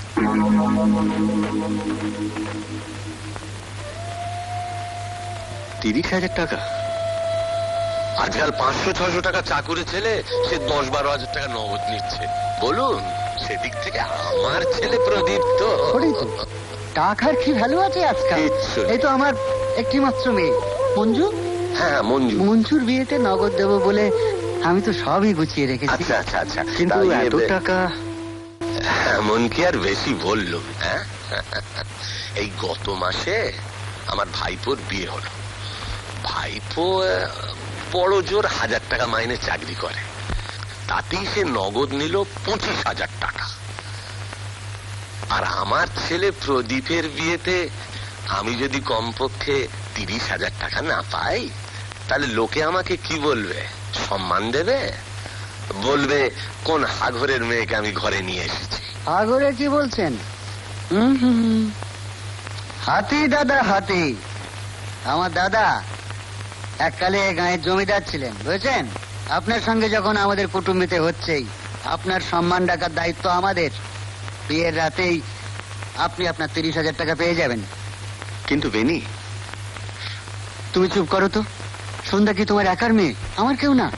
তিরিশ হাজার টাকা? আজকাল পাঁচশো ছশো টাকা চাকুরে ছেলে সে দশ বারো হাজার টাকা নগদ নিচ্ছে। বলুন, সেদিক থেকে আমার ছেলে প্রদীপ তো। টাকার কি ভ্যালু আছে আজকাল? এই তো আমার একটি মাত্র মেয়ে মঞ্জু। হ্যাঁ মঞ্জু। মঞ্জুর বিয়েতে নগদ দেবো বলে আমি তো সবই গুছিয়ে রেখেছি। আচ্ছা আচ্ছা আচ্ছা, কিন্তু এত টাকা এমন কি আর বেশি বললো? হ্যাঁ, এই গত মাসে আমার ভাইপোর বিয়ে হলো। ভাইপো বড় জোর হাজার টাকা মাইনে চাকরি করে, তাতেই সে নগদ নিল পঁচিশ হাজার টাকা। আর আমার ছেলে প্রদীপের বিয়েতে আমি যদি কমপক্ষে তিরিশ হাজার টাকা না পাই, তাহলে লোকে আমাকে কি বলবে? সম্মান দেবে, বলবে কোন হাঘরের মেয়েকে আমি ঘরে নিয়ে এসেছি। আগরে কি বলছেন? হুম হুম, হাতি দাদা হাতি। আমার দাদা এককালে গাঁয়ের জমিদার ছিলেন, বুঝেছেন? আপনার সঙ্গে যখন আমাদের কুটুম্বিতে হচ্ছেই, আপনার সম্মান রাখার দায়িত্ব আমাদের। বিয়ের রাতেই আপনি আপনার তিরিশ হাজার টাকা পেয়ে যাবেন। কিন্তু বেনি, তুমি চুপ করো তো। সন্ধ্যা কি তোমার একার মেয়ে? আমার কেউ না।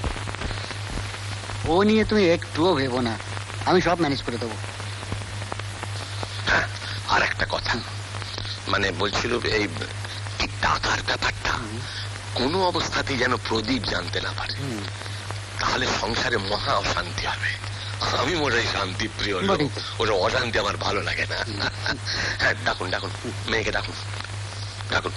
ও নিয়ে তুমি একটুও ভেবো না, আমি সব ম্যানেজ করে দেবো। হ্যাঁ, আর একটা কথা, মানে বলছিল এই এই টাকার ব্যাপারটা কোনো অবস্থাতেই যেন প্রদীপ জানতে না পারে, তাহলে সংসারে মহা অশান্তি হবে। আমি মোটাই শান্তি প্রিয় লোক, ওটা অশান্তি আমার ভালো লাগে না। হ্যাঁ, ডাকুন ডাকুন, মেয়েকে ডাকুন ডাকুন।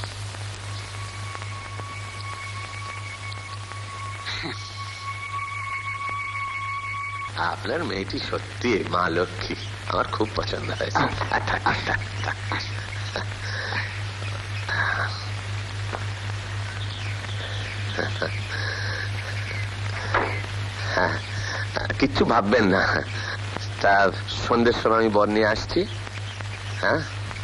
আপনার মেয়েটি সত্যি মা লক্ষ্মী, আমার খুব পছন্দ হয়েছে। আচ্ছা আচ্ছা হ্যাঁ, কিচ্ছু ভাববেন না। তা সন্ধ্যের সময় আমি বর নিয়ে আসছি। হ্যাঁ,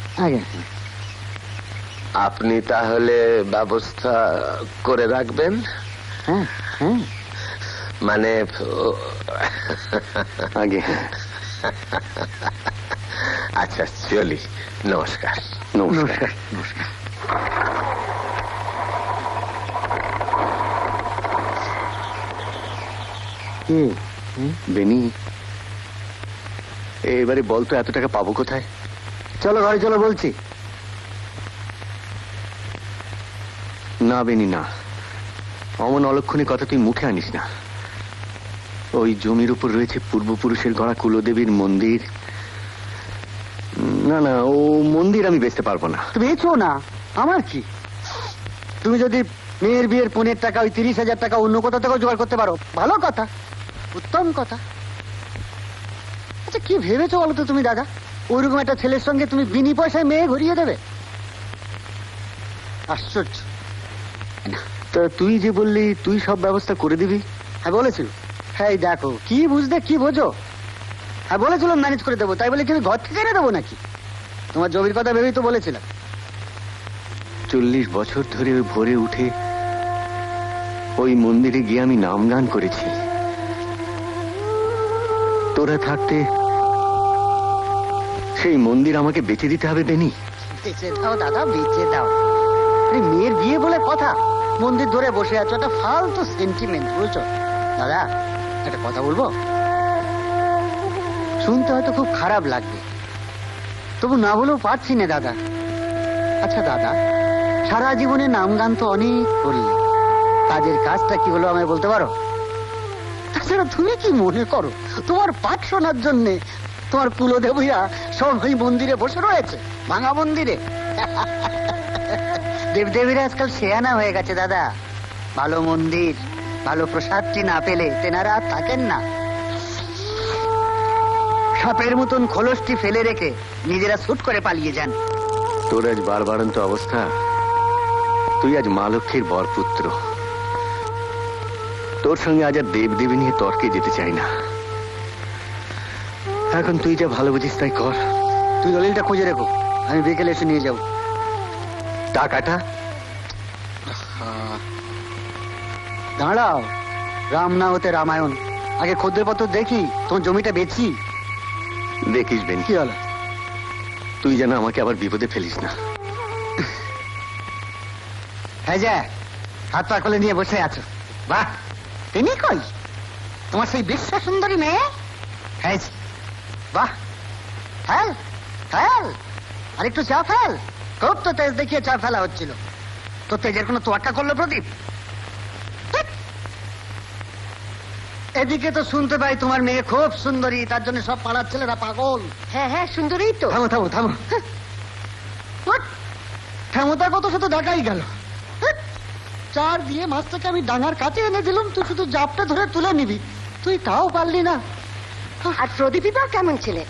আপনি তাহলে ব্যবস্থা করে রাখবেন। হ্যাঁ হ্যাঁ, মানে আগে আচ্ছা চলি, নমস্কার। নমস্কার। নমস্কার। বেনি, এবারে বল তো এত টাকা পাবো কোথায়? চলো ঘরে চলো বলছি। না বেনি না, অমন অলক্ষণে কথা তুই মুখে আনিস না। ওই জমির উপর রয়েছে পূর্বপুরুষের গড়া কুলদেবীর মন্দির। না না, ও মন্দির আমি বেচতে পারবো না। তুমি বেচো না, আমার কি? তুমি যদি মেয়ের বিয়ের পনের টাকা, ওই তিরিশ হাজার টাকা অন্য কোথা থেকেও জোগাড় করতে পারো, ভালো কথা, উত্তম কথা। আচ্ছা কি ভেবেছো বলো তো তুমি দাদা? ওইরকম একটা ছেলের সঙ্গে তুমি বিনি পয়সায় মেয়ে ঘুরিয়ে দেবে? আশ্চর্য। তা তুই যে বললি তুই সব ব্যবস্থা করে দিবি। হ্যাঁ বলেছিল। হ্যাঁ দেখো কি বুঝতে কি বোঝো। হ্যাঁ বলেছিলাম ম্যানেজ করে দেবো, তাই বলে কি আমি ঘর থেকে এনে দেবো নাকি? তোমার জমির কথা ভেবেই তো বলেছিলাম। চল্লিশ বছর ধরে ওই ভোরে উঠে ওই মন্দিরে গিয়ে আমি নাম গান করেছি। তোরা থাকতে সেই মন্দির আমাকে বেচে দিতে হবে বেনি? বেঁচে দাও দাদা, বেঁচে দাও। আরে মেয়ের বিয়ে বলে কথা, মন্দির ধরে বসে আছো, একটা ফালতু সেন্টিমেন্ট, বুঝছো? দাদা একটা কথা বলবো, শুনতে হয়তো খুব খারাপ লাগবে, তবু না বলেও পারছি না দাদা। আচ্ছা দাদা, সারা জীবনে নাম গান তো অনেক করলে, কাজের কাজটা কি হলো আমায় বলতে পারো? তাছাড়া তুমি কি মনে করো তোমার পাঠ শোনার জন্যে তোমার কুলদেবীরা সব ওই মন্দিরে বসে রয়েছে, ভাঙা মন্দিরে? দেবদেবীরা আজকাল শেয়ানা হয়ে গেছে দাদা। ভালো মন্দির, ভালো প্রসাদটি না পেলে তেনারা আর থাকেন না। সাপের মতন খোলসটি ফেলে রেখে নিজেরা ছুট করে পালিয়ে যান। তোর আজ বারবারন্ত অবস্থা, তুই আজ মা লক্ষ্মীর বরপুত্র। তোর সঙ্গে আজ আর দেবদেবী নিয়ে তর্কে যেতে চাই না। এখন তুই যা ভালো বুঝিস তাই কর। তুই দলিলটা খুঁজে রেখো, আমি বিকেলে এসে নিয়ে যাবো। টাকাটা দাঁড়াও, রাম না হতে রামায়ণ। আগে খদ্দের পত্র দেখি, তোমার জমিটা বেচি। দেখিস বেন, কি হলো? তুই যেন আমাকে আবার বিপদে ফেলিস না। হ্যাঁ যা, হাত পা কোলে নিয়ে বসে আছো। বাহ, তিনি কই তোমার সেই বিশ্ব সুন্দরী মেয়ে? হ্যাঁ বাহ, ফেল ফেল, আর একটু চা ফেল। খুব তো তেজ দেখিয়ে চা ফেলা হচ্ছিল, তো তেজের কোনো তোয়াক্কা করলো প্রদীপ? এদিকে তো শুনতে পাই তোমার মেয়ে খুব সুন্দরী, তার জন্য সব পাড়ার ছেলেরা পাগল। হ্যাঁ হ্যাঁ সুন্দরী তো। থামো থামো থামো, ক্ষমতা কত সে তো দেখাই গেল। চার দিয়ে মাছটাকে আমি ডাঙার কাছে এনে দিলাম, তুই শুধু জাপটা ধরে তুলে নিবি, তুই তাও পারলি না। আর প্রদীপই বা কেমন ছেলে?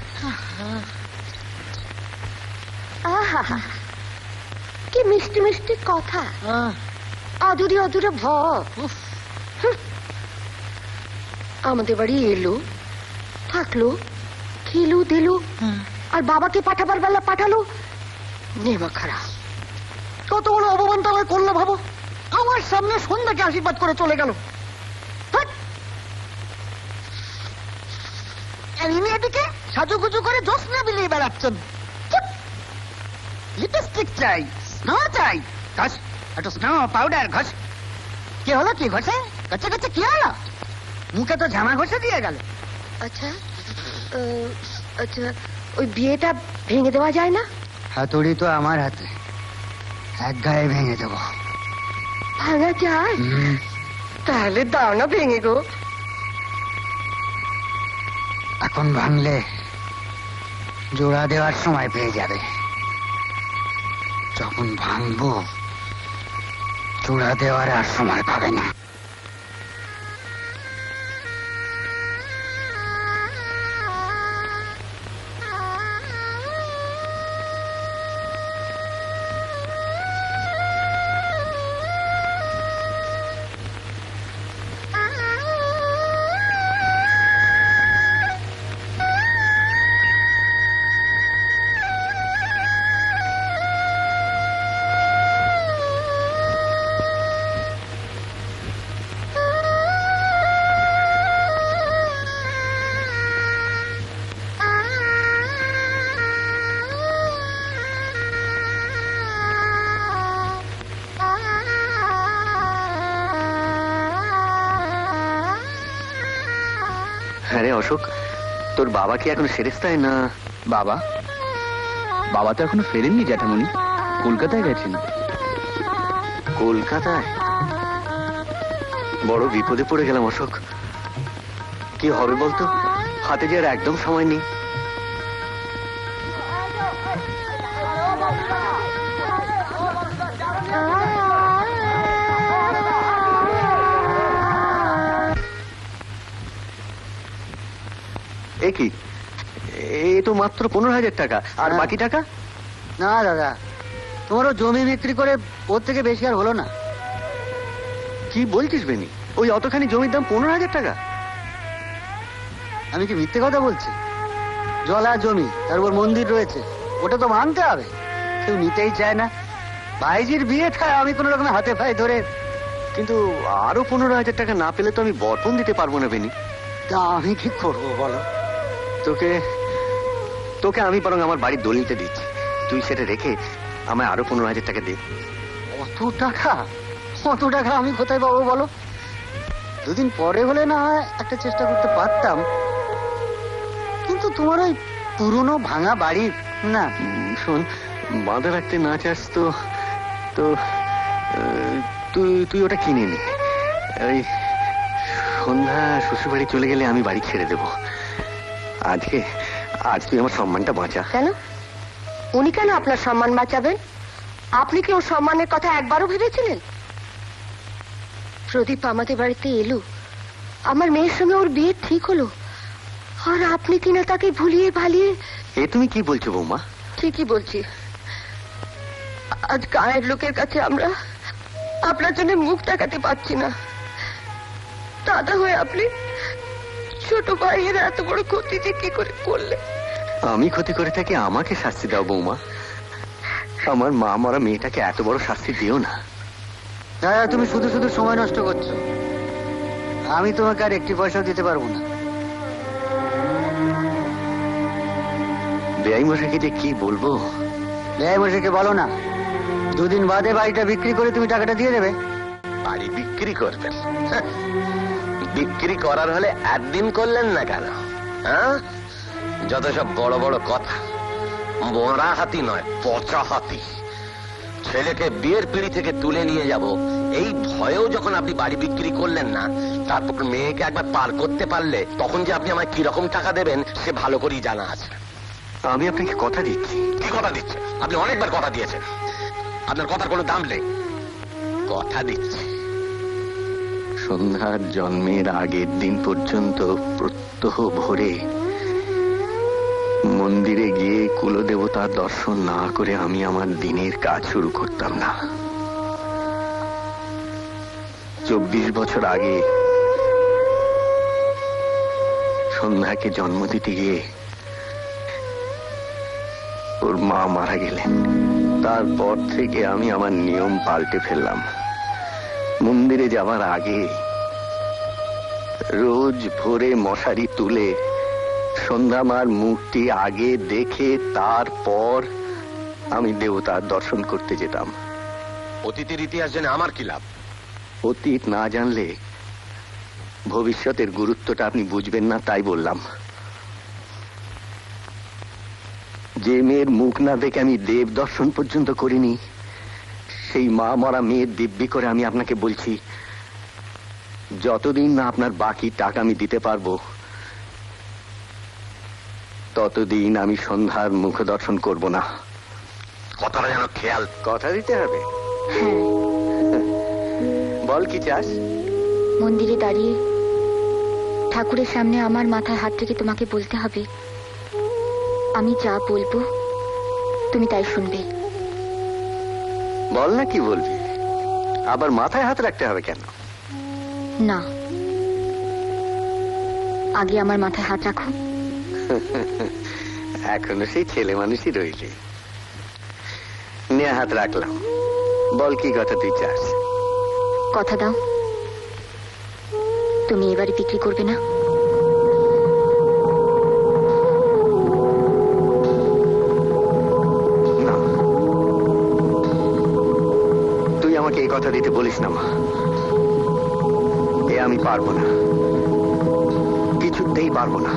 আহা, কি মিষ্টি মিষ্টি কথা, অধুরি অধুরে ভাব। আমাদের বাড়ি এলো, থাকলো, খেলো দিল, আর বাবাকে পাঠাবার বেলা পাঠালো নেমা খারাপ। কত বড় অপমানটা আমায় করলো ভাবো, আমার সামনে সন্ধ্যাকে আশীর্বাদ করে চলে গেল। এদিকে সাজুগুজু করে জোৎস্না বিলিয়ে বেড়াচ্ছেন। লিপস্টিক চাই, স্নো চাই, ঘষ একটু স্নো পাউডার ঘষ। কি হলো, কি ঘষে ঘষে ঘষে কি হলো? মুখে তো জামা ঘষে দিয়ে গেল। আচ্ছা আহ, আচ্ছা ওই বিয়েটা ভেঙে দেওয়া যায় না? হাতুড়ি তো আমার হাতে, এক গায়ে ভেঙে দেবো। ভাঙা যায়? তাহলে দাও না ভেঙে গো। এখন ভাঙলে জোড়া দেওয়ার সময় পেয়ে যাবে, যখন ভাঙবো জোড়া দেওয়ার আর সময় পাবে না। হ্যাঁ রে অশোক, তোর বাবা কি এখন সেরেস্তায় না? বাবা বাবা তো এখনো ফেরেননি জ্যাঠামণি, কলকাতায় গেছেন। কলকাতায়? বড় বিপদে পড়ে গেলাম অশোক। কি হবে বলতো, হাতে যে আর একদম সময় নেই। এ কি, এ তো মাত্র পনেরো হাজার টাকা, আর বাকি টাকা? না দাদা, তোমারও জমি বিক্রি করে ওর থেকে বেশি আর হলো না। কি বলছিস বেনি, ওই অতখানি জমির দাম পনেরো হাজার টাকা? আমি কি মিথ্যে কথা বলছি? জলা জমি, তার উপর মন্দির রয়েছে, ওটা তো মানতে হবে। কেউ নিতেই চায় না। ভাইজির বিয়ে খায় আমি কোন রকম হাতে পায়ে ধরে। কিন্তু আরো পনেরো হাজার টাকা না পেলে তো আমি বর্পণ দিতে পারবো না বেনি। তা আমি কি করবো বলো? তোকে তোকে আমি বরং আমার বাড়ির দলিলতে দিচ্ছি, তুই সেটা রেখে আমায় আরো পনেরো হাজার টাকা দে। অত টাকা? অত টাকা আমি কোথায় পাবো বলো? দুদিন পরে হলে না হয় একটা চেষ্টা করতে পারতাম, কিন্তু তোমার ওই পুরনো ভাঙা বাড়ির না। শোন, বাঁধা রাখতে না চাস তো তো তুই তুই ওটা কিনে নি। ওই সন্ধ্যা শ্বশুর বাড়ি চলে গেলে আমি বাড়ি ছেড়ে দেবো। আজকে আজ তুই আমার সম্মানটা বাঁচা। কেন? উনি কেন আপনার সম্মান বাঁচাবেন? আপনি কি ওর সম্মানের কথা একবারও ভেবেছিলেন? প্রদীপ আমাদের বাড়িতে এলো, আমার মেয়ের সঙ্গে ওর বিয়ে ঠিক হলো, আর আপনি কিনা তাকে ভুলিয়ে ভালিয়ে। এ তুমি কি বলছো বৌমা? ঠিকই বলছি। আজ গায়ের লোকের কাছে আমরা আপনার জন্য মুখ দেখাতে পারছি না। দাদা হয়ে আপনি ছোট ভাইয়ের এত বড় ক্ষতি যে কি করে করলে? আমি ক্ষতি করে থাকি, আমাকে শাস্তি দাও বৌমা। আমার মা মরা মেয়েটাকে এত বড় শাস্তি দিও না। দাদা, তুমি শুধু শুধু সময় নষ্ট করছো। আমি তোমাকে আর একটি পয়সাও দিতে পারবো না। বেআই মশাইকে যে কি বলবো? বেআই মশাইকে বলো না, দুদিন বাদে বাড়িটা বিক্রি করে তুমি টাকাটা দিয়ে দেবে। বাড়ি বিক্রি করবেন? বিক্রি করার হলে একদিন করলেন না কেন? হ্যাঁ, যত সব বড় বড় কথা। মরা হাতি নয়, পচা হাতি। ছেলেকে বিয়ের পিড়ি থেকে তুলে নিয়ে যাব এই ভয়েও যখন আপনি বাড়ি বিক্রি করলেন না, তারপর মেয়েকে একবার পার করতে পারলে তখন যে আপনি আমায় কিরকম টাকা দেবেন সে ভালো করেই জানা আছে। আমি আপনাকে কথা দিচ্ছি। কি কথা দিচ্ছে? আপনি অনেকবার কথা দিয়েছেন, আপনার কথার কোনো দাম নেই। কথা দিচ্ছে সন্ধ্যার জন্মের আগের দিন পর্যন্ত প্রত্যহ ভোরে মন্দিরে গিয়ে কুলদেবতার দর্শন না করে আমি আমার দিনের কাজ শুরু করতাম না। চব্বিশ বছর আগে সন্ধ্যাকে জন্ম দিতে গিয়ে ওর মা মারা গেলেন। তারপর থেকে আমি আমার নিয়ম পাল্টে ফেললাম। মন্দিরে যাবার আগে রোজ ভোরে মশারি তুলে সন্ধ্যা মার মুখটি আগে দেখে তারপর আমি দেবতার দর্শন করতে যেতাম। অতীতের ইতিহাস জেনে আমার কি লাভ? অতীত না জানলে ভবিষ্যতের গুরুত্বটা আপনি বুঝবেন না, তাই বললাম। যে মেয়ের মুখ না দেখে আমি দেব দর্শন পর্যন্ত করিনি, সেই মা মরা মেয়ের দিব্যি করে আমি আপনাকে বলছি, যতদিন না আপনার বাকি টাকা আমি দিতে পারবো ততদিন আমি সন্ধ্যার মুখ দর্শন করব না। কথাটা যেন খেয়াল। কথা দিতে হবে? হ্যাঁ, বল কি চাস? মন্দিরে দাঁড়িয়ে ঠাকুরের সামনে আমার মাথায় হাত রেখে তোমাকে বলতে হবে, আমি যা বলবো তুমি তাই শুনবে। বল না কি বলবি? আবার মাথায় হাত রাখতে হবে কেন? না, আগে আমার মাথায় হাত রাখো। এখনো সেই ছেলে মানুষই রইলে। নিয়ে হাত রাখলাম, বল কি কথা তুই চাস? কথা দাও, তুমি এবারে বিক্রি করবে না? না, তুই আমাকে এই কথা দিতে বলিস না মা। এ আমি পারবো না, কিছুতেই পারবো না।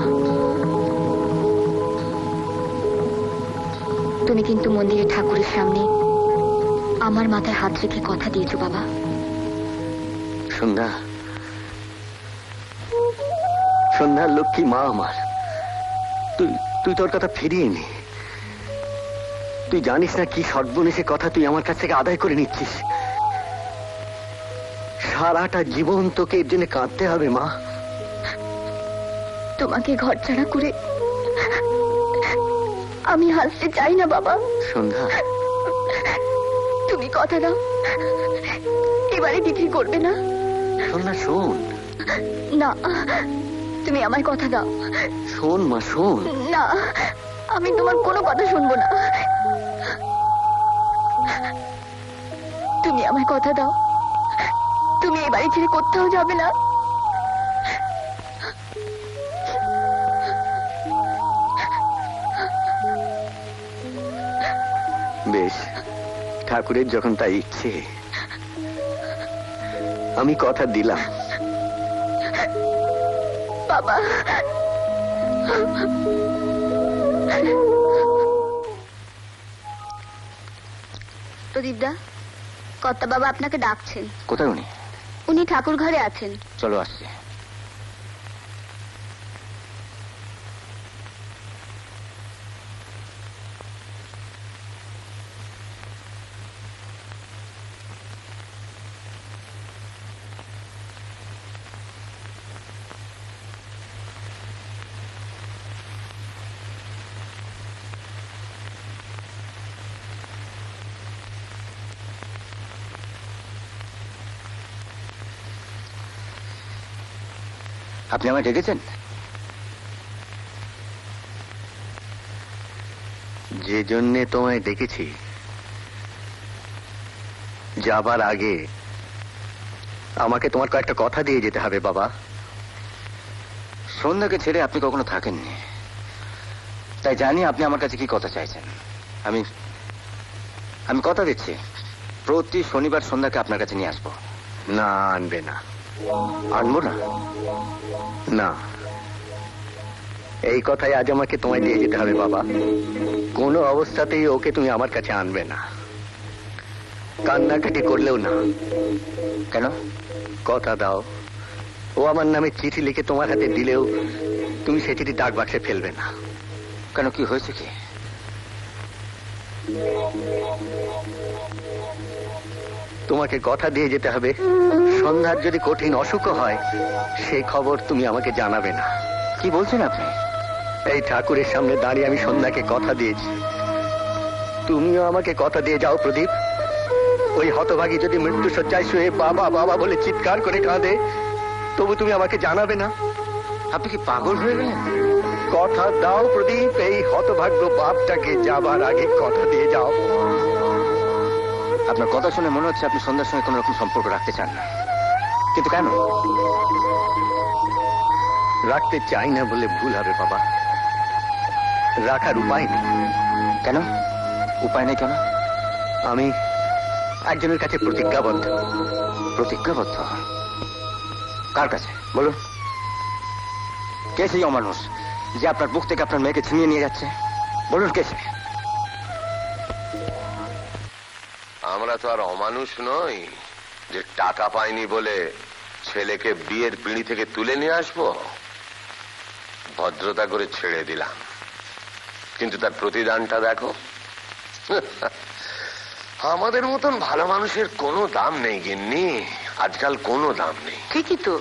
তুমি কিন্তু মন্দিরে ঠাকুরের সামনে আমার মাথায় হাত রেখে কথা দিয়েছো বাবা। সন্ধ্যা, সন্ধ্যার লক্ষ্মী মা আমার, তুই তুই তোর কথা ফিরিয়ে নে। তুই জানিস না কি সর্বনেশে কথা তুই আমার কাছ থেকে আদায় করে নিচ্ছিস। সারাটা জীবন তোকে এর জন্য কাঁদতে হবে মা। তোমাকে ঘর ছাড়া করে আমি হাসতে চাই না বাবা। সন্ধ্যা, তুমি কথা দাও, এবারে বিক্রি করবে না? সন্ধ্যা শোন না, তুমি আমার কথা দাও। শোন মা, শোন। না, আমি তোমার কোনো কথা শুনবো না। তুমি আমার কথা দাও, তুমি এ বাড়ি ছেড়ে কোথাও যাবে না। বেশ, ঠাকুরের যখন তাই ইচ্ছে, আমি কথা দিলাম। বাবা, প্রদীপদা, কর্তা বাবা আপনাকে ডাকছেন। কোথায় উনি? উনি ঠাকুর ঘরে আছেন। চলো আসছি। আপনি আমায় ডেকেছেন? যে জন্যে তোমায় ডেকেছি, যাবার আগে আমাকে তোমার কয়েকটা কথা দিয়ে যেতে হবে বাবা। সন্ধ্যাকে ছেড়ে আপনি কখনো থাকেননি, তাই জানি আপনি আমার কাছে কি কথা চাইছেন। আমি আমি কথা দিচ্ছি, প্রতি শনিবার সন্ধ্যাকে আপনার কাছে নিয়ে আসবো। না, আনবে না। আনবো না? না, এই কথাই আজ আমাকে তোমায় দিয়ে যেতে হবে বাবা। কোনো অবস্থাতেই ওকে তুমি আমার কাছে আনবে না, কান্নাকাটি করলেও না। কেন? কথা দাও, ও আমার নামে চিঠি লিখে তোমার হাতে দিলেও তুমি সে চিঠি ডাক বাক্সে ফেলবে না। কেন, কি হয়েছে কি? তোমাকে কথা দিয়ে যেতে হবে, সন্ধ্যার যদি কঠিন অসুখ হয় সেই খবর তুমি আমাকে জানাবে না। কি বলছেন আপনি? এই ঠাকুরের সামনে দাঁড়িয়ে আমি সন্ধ্যাকে কথা দিয়েছি, তুমিও আমাকে কথা দিয়ে যাও প্রদীপ। ওই হতভাগী যদি মৃত্যু শয্যায় শুয়ে বাবা বাবা বলে চিৎকার করে কাঁদে, তবু তুমি আমাকে জানাবে না? আপনি কি পাগল হয়ে গেলেন? কথা দাও প্রদীপ, এই হতভাগ্য বাপটাকে যাবার আগে কথা দিয়ে যাও। আপনার কথা শুনে মনে হচ্ছে আপনি সন্ধ্যার সঙ্গে কোনো রকম সম্পর্ক রাখতে চান না, কিন্তু কেন? রাখতে চাই না বলে ভুল হবে বাবা, রাখার উপায় নেই। কেন উপায় নেই? কেন? আমি একজনের কাছে প্রতিজ্ঞাবদ্ধ। প্রতিজ্ঞাবদ্ধ? কার কাছে বলুন? কে সেই অমানুষ যে আপনার বুক থেকে আপনার মেয়েকে ছিনিয়ে নিয়ে যাচ্ছে? বলুন কে সে? আমরা তো আর অমানুষ নই যে টাকা পাইনি বলে ছেলেকে বিয়ের পিঁড়ি থেকে তুলে নিয়ে আসবো। ভদ্রতা করে ছেড়ে দিলাম, কিন্তু তার প্রতিদানটা দেখো। আমাদের মতন ভালো মানুষের কোনো দাম নেই গিন্নি, আজকাল কোনো দাম নেই। ঠিকই তো,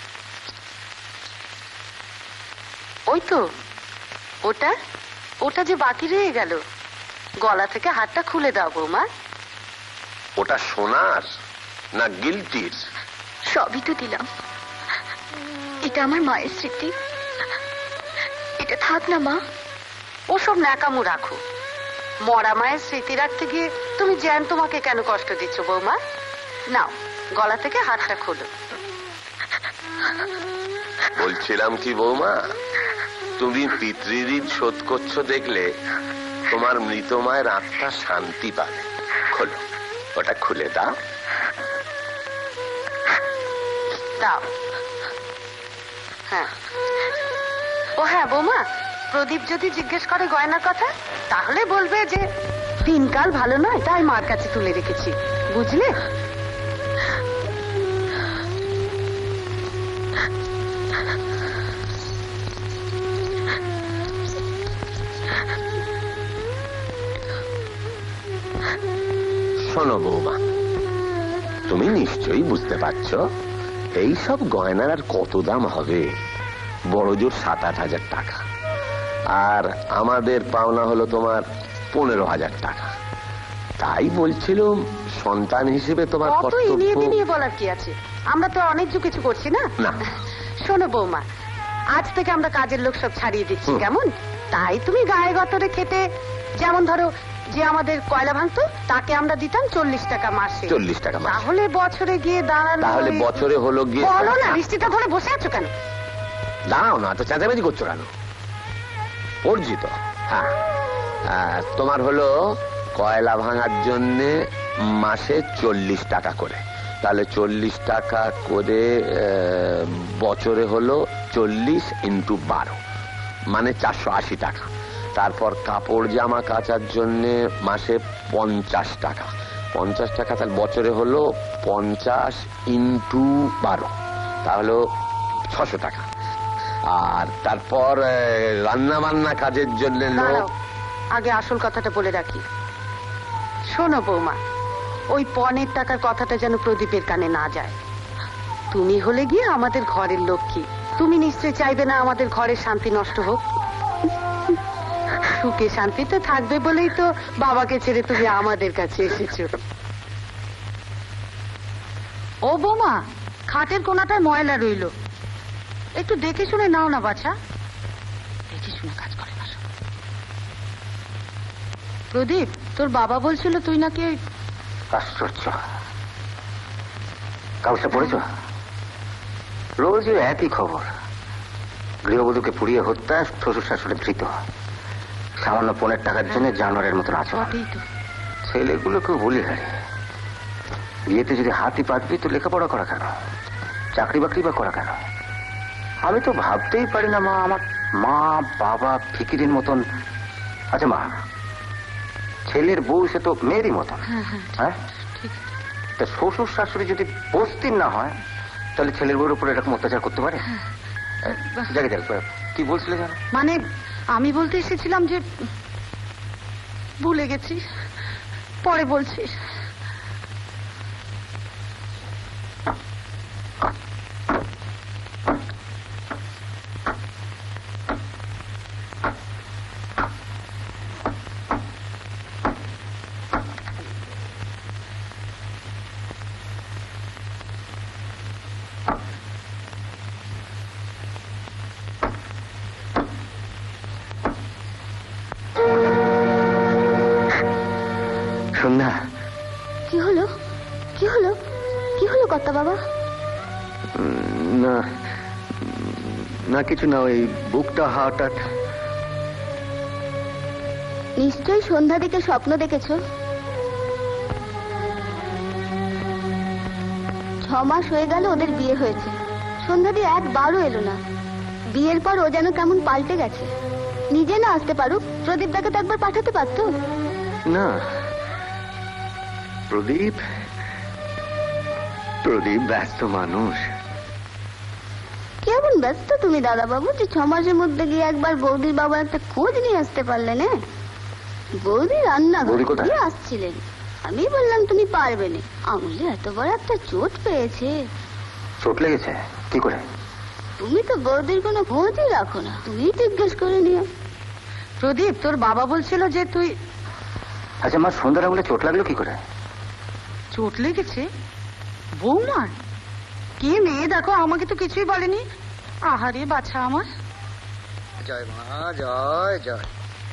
ওই তো ওটা ওটা যে বাকি রয়ে গেল, গলা থেকে হাতটা খুলে দাও বৌমা। ওটা সোনার না গিলটির? সবই তো দিলাম, এটা আমার মায়ের স্মৃতি, এটা থাক না মা। ওসব ন্যাকামো রাখো, মরা মায়ের স্মৃতি রাখতে গিয়ে তুমি জ্যান তোমাকে কেন কষ্ট দিচ্ছ বৌমা? নাও গলা থেকে হাতটা খোলো। বলছিলাম কি বৌমা, তুমি পিতৃঋণ শোধ করছো দেখলে তোমার মৃত মায়ের আত্মা শান্তি পাবে। খোলো, ওটা খুলে দাও। দাও। হ্যাঁ, ও হ্যাঁ বৌমা, প্রদীপ যদি জিজ্ঞেস করে গয়নার কথা, তাহলে বলবে যে দিনকাল ভালো নয় তাই মার কাছে তুলে রেখেছি, বুঝলে? শোনো বৌমা, তুমি নিশ্চয়ই বুঝতে পারছো এই সব গয়নার আর কত দাম হবে? বড় জোর সাত আট হাজার টাকা, আর আমাদের পাওনা হলো তোমার পনেরো হাজার টাকা। তাই বলছিলাম সন্তান হিসেবে তোমার কত কর্তব্য। ইনিয়ে বিনিয়ে বলার কি আছে? আমরা তো অনেক কিছু করছি না। না শোনো বৌমা, আজ থেকে আমরা কাজের লোক সব ছাড়িয়ে দিচ্ছি, হুম। কেমন? তাই তুমি গায়ে গতরে খেতে, যেমন ধরো যে আমাদের কয়লা ভাঙতো তাকে আমরা দিতাম চল্লিশ টাকা মাসে। চল্লিশ টাকা মাসে। তাহলে বছরে গিয়ে দাঁড়ালো, তাহলে বছরে হলো গিয়ে বলো না, বৃষ্টিটা ধরে বসে আছো কেন? দাঁড়াও না, তো চেঁচামেচি করছো কেন? অর্জিত, হ্যাঁ, আহ, তোমার হলো কয়লা ভাঙার জন্য মাসে চল্লিশ টাকা করে, তাহলে চল্লিশ টাকা করে আহ, বছরে হলো চল্লিশ ইন্টু বারো, মানে চারশো আশি টাকা। তারপর কাপড় জামা কাচার জন্য মাসে পঞ্চাশ টাকা, পঞ্চাশ টাকা তাহলে বছরে হলো পঞ্চাশ ইন্টু বারো, তাহলে ছশো টাকা। আর তারপর রান্না বান্না কাজের জন্য দাঁড়াও, আগে আসল কথাটা বলে রাখি। শোনো বৌমা, ওই পনের টাকার কথাটা যেন প্রদীপের কানে না যায়। তুমি হলে গিয়ে আমাদের ঘরের লক্ষ্মী, তুমি নিশ্চয়ই চাইবে না আমাদের ঘরের শান্তি নষ্ট হোক। সুখে শান্তিতে থাকবে বলেই তো বাবাকে ছেড়ে তুমি আমাদের কাছে এসেছো। ও বৌমা, খাটের কোনাটায় ময়লা রইলো, একটু দেখে শুনে নাও না বাছা। দেখে শুনে কাজ করে না। প্রদীপ, তোর বাবা বলছিল তুই নাকি ওই... আশ্চর্য, কাগজটা পড়েছ? রোজ একই খবর, গৃহবধূকে পুড়িয়ে হত্যা, শ্বশুর শাশুড়ি ধৃত, সামান্য পনের টাকার জন্য জানোয়ারের মতো আচরণ। ছেলেগুলোকেও বলি হারে, বিয়েতে যদি হাতি পাতবি তো লেখাপড়া করা কেন, চাকরি বাকরি বা করা কেন? আমি তো ভাবতেই পারি না মা, আমার মা বাবা ফিকিরির মতন। আচ্ছা মা, ছেলের বউ সে তো মেয়েরই মতন, হ্যাঁ? তা শ্বশুর শাশুড়ি যদি বস্তির না হয়, তাহলে ছেলের বউর উপর এরকম অত্যাচার করতে পারে? যাকে যাক, কি বলছিলে জানো? মানে আমি বলতে এসেছিলাম যে ভুলে গেছি, পরে বলছি। সন্ধ্যা, কি হলো কি হলো কি হলো কর্তা বাবা? উম, না না কিছু না, ওই বুকটা হঠাৎ। নিশ্চয়ই সন্ধ্যা দিকে স্বপ্ন দেখেছো। ছ মাস হয়ে গেল ওদের বিয়ে হয়েছে, সন্ধ্যা দিয়ে একবারও এলো না। বিয়ের পর ও যেন কেমন পাল্টে গেছে। নিজে না আসতে পারুক, প্রদীপ দাকে তো একবার পাঠাতে পারতো। না, প্রদীপ প্রদীপ ব্যস্ত মানুষ। কেমন ব্যস্ত তুমি দাদা বাবু যে ছ মাসের মধ্যে গিয়ে একবার বৌদির বাবার একটা খোঁজ নিয়ে আসতে পারলে না? বৌদি রান্না দিয়ে আসছিলেন, আমি বললাম তুমি পারবে না, আঙুলে এত বড় একটা চোট পেয়েছে। চোট লেগেছে কি করে? তুমি তো বৌদির কোনো খোঁজই রাখো না, তুমি জিজ্ঞেস করে নিও। প্রদীপ, তোর বাবা বলছিল যে তুই। আচ্ছা মা, সন্ধ্যার আঙুলে চোট লাগলো কি করে? চোট লেগেছে বৌমার? কি মেয়ে দেখো, আমাকে তো কিছুই বলেনি। আহারে বাছা আমার। জয় মা, জয় জয়।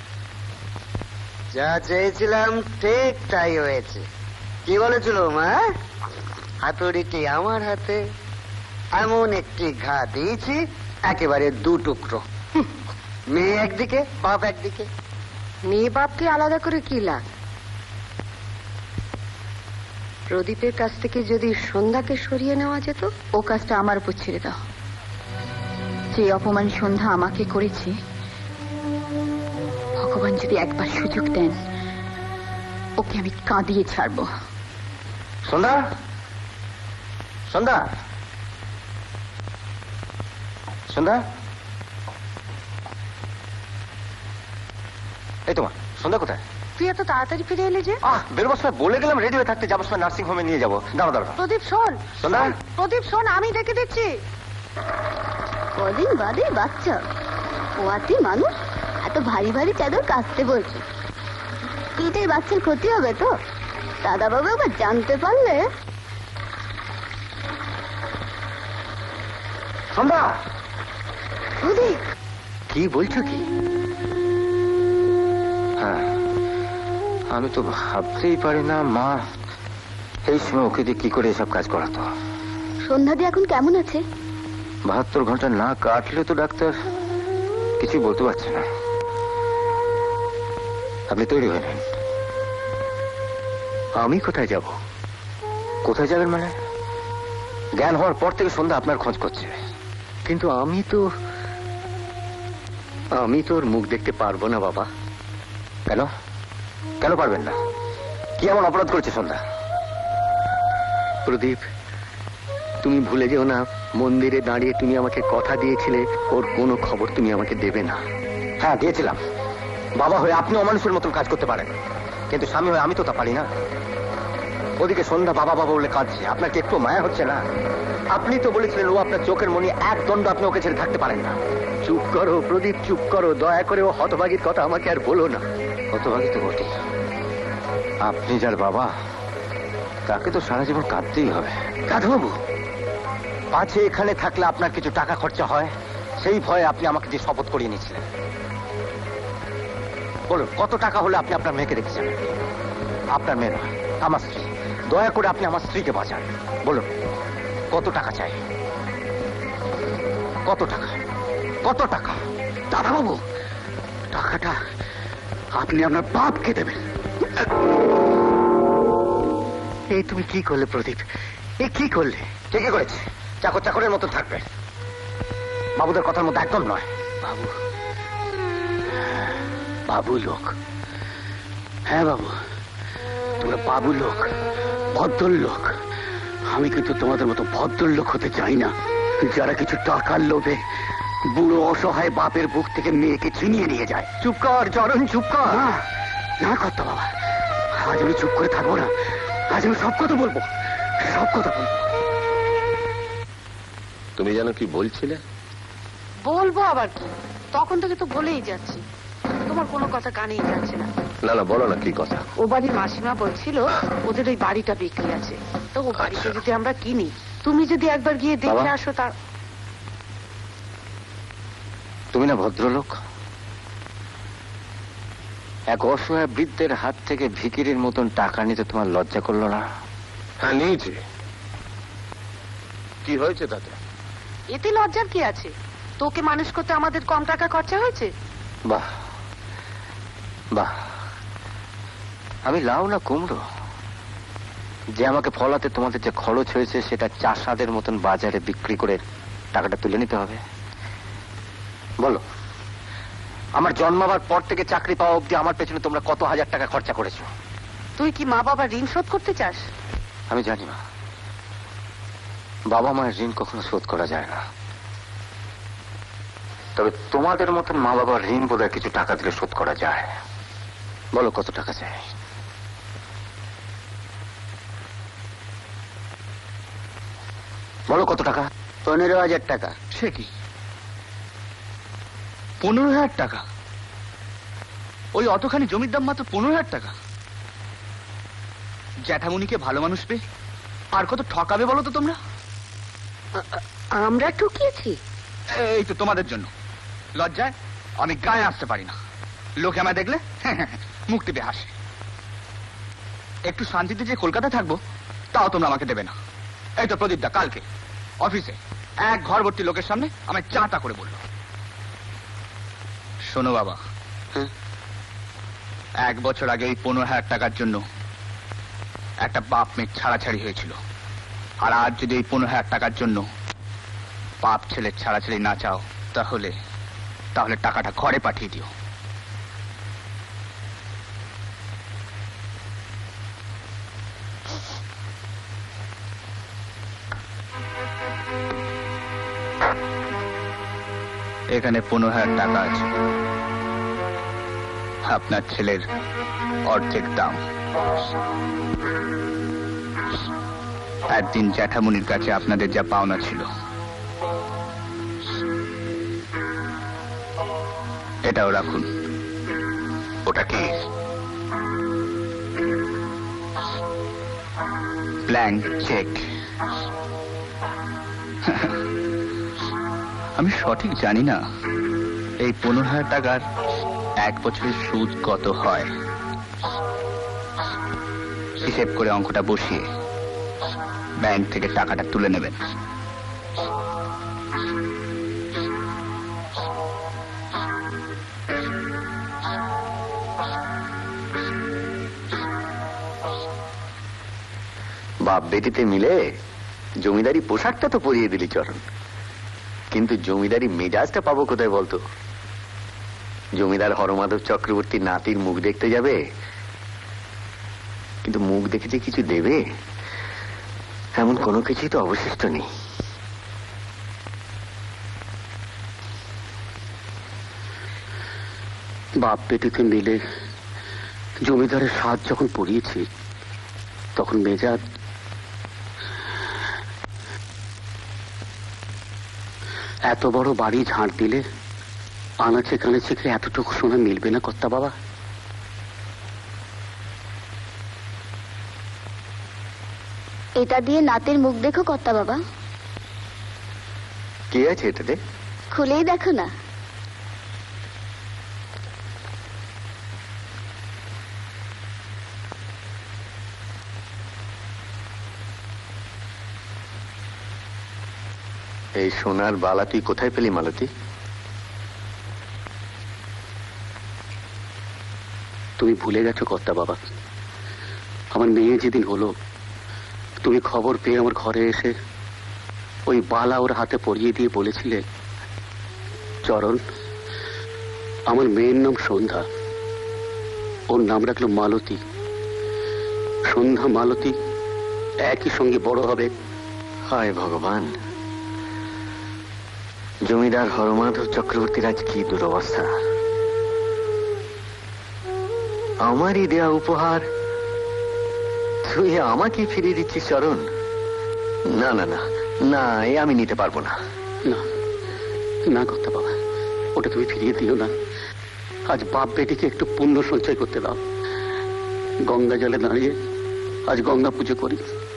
যা চেয়েছিলাম ঠিক তাই হয়েছে। কি বলেছিল মা? হাতুড়িটি আমার হাতে, এমন একটি ঘা দিয়েছি একেবারে দু টুকরো। হুঁ, মেয়ে একদিকে বাপ একদিকে। মেয়ে বাপকে আলাদা করে কি লাগ? প্রদীপের কাছ থেকে যদি সন্ধ্যাকে সরিয়ে নেওয়া যেত। ও কাজটা আমার উপর ছেড়ে দাও। যে অপমান সন্ধ্যা আমাকে করেছে, ভগবান যদি একবার সুযোগ দেন, ওকে আমি কাঁদিয়ে ছাড়বো। সন্ধ্যা, সন্ধ্যা, সন্ধ্যা, এই তোমার সন্ধ্যা কোথায়? তুই এত তাড়াতাড়ি ফিরে এলে যে? আহ, বেরোবার সময় বলে গেলাম রেডি হয়ে থাকতে, যাবার সময় নার্সিং হোমে নিয়ে যাবো। দাঁড়া দাঁড়া। প্রদীপ শোন। সন্ধ্যা, প্রদীপ শোন, আমি ডেকে দিচ্ছি। কদিন বাদে বাচ্চা, ওয়াতি মানুষ এত ভারী ভারী চাদর কাচতে বলছে। পেটের বাচ্চার ক্ষতি হবে তো? দাদা বাবু আবার জানতে পারলে। সন্ধ্যা, প্রদীপ, কি বলছো কি? হ্যাঁ, আমি তো ভাবতেই পারি না মা এই সময় ওকে দিয়ে কি করে এসব কাজ করাতো। সন্ধ্যাদি এখন কেমন আছে? বাহাত্তর ঘন্টা না কাটলে তো ডাক্তার কিছু বলতে পারছে না। আপনি তৈরি হয়ে নেন। আমি কোথায় যাব? কোথায় যাবেন মানে? জ্ঞান হওয়ার পর থেকে সন্ধ্যা আপনার খোঁজ করছে। কিন্তু আমি তো আমি তোর মুখ দেখতে পারবো না বাবা। কেন কেন পারবেন না? কি এমন অপরাধ করেছে সন্ধ্যা? প্রদীপ, তুমি ভুলে যেও না, মন্দিরে দাঁড়িয়ে তুমি আমাকে কথা দিয়েছিলে ওর কোনো খবর তুমি আমাকে দেবে না। হ্যাঁ দিয়েছিলাম। বাবা হয়ে আপনি অমানুষের মতন কাজ করতে পারেন, কিন্তু স্বামী হয়ে আমি তো তা পারি না। ওদিকে সন্ধ্যা বাবা বাবা বলে কাঁদছে, আপনার কি একটু মায়া হচ্ছে না? আপনি তো বলেছিলেন ও আপনার চোখের মনি, এক দণ্ড আপনি ওকে ছেড়ে থাকতে পারেন না। চুপ করো প্রদীপ, চুপ করো, দয়া করে ও হতভাগীর কথা আমাকে আর বলো না। হতভাগী তো বটে, আপনি যার বাবা তাকে তো সারা জীবন কাঁদতেই হবে। কাঁদবাবু, পাছে এখানে থাকলে আপনার কিছু টাকা খরচা হয়, সেই ভয়ে আপনি আমাকে যে শপথ করিয়ে নিয়েছিলেন। বলুন কত টাকা হলে আপনি আপনার মেয়েকে রেখেছেন? আপনার মেয়ে নয়, আমার স্ত্রী। দয়া করে আপনি আমার স্ত্রীকে বাঁচান। বলুন কত টাকা চাই? কত টাকা? কত টাকা? দাদাবাবু, টাকাটা আপনি আপনার বাপকে দেবেন। এই তুমি কি করলে প্রদীপ? এ কি করলে? ঠিকই করেছে, চাকর চাকরের মতো থাকবে। বাবুদের কথার মধ্যে একদম নয়। বাবু, বাবু লোক। হ্যাঁ বাবু, তোমরা বাবু লোক, ভদ্র লোক। আমি কিন্তু তোমাদের মতো ভদ্র লোক হতে চাই না, যারা কিছু টাকার লোভে বুড়ো অসহায় বাপের বুক থেকে মেয়েকে ছিনিয়ে নিয়ে যায়। চুপ কর চরণ, চুপ কর। না না কর্তা বাবা, আজ আমি চুপ করে থাকবো না। আজ আমি সব কথা বলবো, সব কথা বলবো। তুমি যেন কি বলছিলে? বলবো আবার কি, তখন থেকে তো বলেই যাচ্ছি, তোমার কোনো কথা কানেই যাচ্ছে না। না না, বলো না কি কথা। ও বাড়ির মাসিমা বলছিল ওদের ওই বাড়িটা বিক্রি আছে, তো ও বাড়িতে যদি আমরা কিনি, তুমি যদি একবার গিয়ে দেখে আসো। তার তুমি না ভদ্রলোক, এক অসহায় বৃদ্ধের হাত থেকে ভিখিরির মতন টাকা নিতে তোমার লজ্জা করলো না? হ্যাঁ, নিয়েছে। কি হয়েছে তাতে? এতে লজ্জার কি আছে? তোকে মানুষ করতে আমাদের কম টাকা খরচা হয়েছে? বাহ বাহ, আমি লাউ না কুমড়ো যে আমাকে ফলাতে তোমাদের যে খরচ হয়েছে সেটা চাষাদের মতন বাজারে বিক্রি করে টাকাটা তুলে নিতে হবে? বলো, আমার জন্মাবার পর থেকে চাকরি পাওয়া অবধি আমার পেছনে তোমরা কত হাজার টাকা খরচা করেছো? তুই কি মা বাবার ঋণ শোধ করতে চাস? আমি জানি না, বাবা মায়ের ঋণ কখনো শোধ করা যায় না, তবে তোমাদের মতন মা বাবার ঋণ বোধহয় কিছু টাকা দিলে শোধ করা যায়। বলো কত টাকা চাই? বলো কত টাকা? পনেরো হাজার টাকা। সে কি, পনেরো হাজার টাকা? ওই অতখানি জমির দাম মাত্র পনেরো হাজার টাকা? জ্যাঠামুনিকে ভালো মানুষ পেয়ে আর কত ঠকাবে বলো তো তোমরা? আমরা ঠকিয়েছি? এই তো তোমাদের জন্য। লজ্জায় আমি গায়ে আসতে পারি না, লোকে আমায় দেখলে মুখ টিপে হাসে। একটু শান্তিতে যে কলকাতায় থাকবো তাও তোমরা আমাকে দেবে না। এই তো প্রদীপ দা কালকে অফিসে এক ঘর ভর্তি লোকের সামনে আমায় চাটা করে বললো, শোনো বাবা, এক বছর আগে এই পনেরো হাজার টাকার জন্য একটা বাপ মেয়ে ছাড়াছাড়ি হয়েছিল, আর আজ যদি এই পনেরো হাজার টাকার জন্য বাপ ছেলে ছাড়াছাড়ি না চাও তাহলে তাহলে টাকাটা ঘরে পাঠিয়ে দিও। এখানে পনেরো হাজার টাকা আছে, আপনার ছেলের অর্ধেক দাম। একদিন জ্যাঠামুনির কাছে আপনাদের যা পাওনা ছিল এটাও রাখুন। ওটা কি? Blank cheque. আমি সঠিক জানি না এই পনেরো হাজার টাকার এক বছরের সুদ কত হয়। হিসেব করে অঙ্কটা বসিয়ে ব্যাংক থেকে টাকাটা তুলে নেবেন। বাপ বেটিতে মিলে জমিদারি পোশাকটা তো পরিয়ে দিলি চরণ, কিন্তু জমিদারি মেজাজটা পাবো কোথায় বলতো? জমিদার হরমাধব চক্রবর্তী নাতির মুখ দেখতে যাবে, কিন্তু মুখ দেখে যে কিছু দেবে এমন কোনো কিছুই তো অবশিষ্ট নেই। বাপ বেটিতে মিলে জমিদারের সাজ যখন পড়িয়েছি তখন মেজাজ এত বড় বাড়ি ঝাড় দিলে আনাচে কানাচে কি এতটুকু সোনা মিলবে না কর্তা বাবা? এটা দিয়ে নাতের মুখ দেখো কর্তা বাবা। কে আছে এটাতে? খুলেই দেখো না। এই সোনার বালা তুই কোথায় পেলি মালতী? তুমি ভুলে গেছো কর্তা বাবা, আমার মেয়ে যেদিন হলো তুমি খবর পেয়ে আমার ঘরে এসে ওই বালা ওর হাতে পরিয়ে দিয়ে বলেছিলে, চরণ আমার মেয়ের নাম সন্ধ্যা, ওর নাম রাখলো মালতী। সন্ধ্যা মালতী একই সঙ্গে বড় হবে। হায় ভগবান, জমিদার হরমাধব চক্রবর্তীর আজ কি দুরবস্থা। আমারই দেয়া উপহার তুই আমাকে ফিরিয়ে দিচ্ছিস চরণ? না না না না, এ আমি নিতে পারবো না। না না কর্তা বাবা, ওটা তুমি ফিরিয়ে দিও না। আজ বাপ বেটিকে একটু পুণ্য সঞ্চয় করতে দাও। গঙ্গা জলে দাঁড়িয়ে আজ গঙ্গা পুজো করি।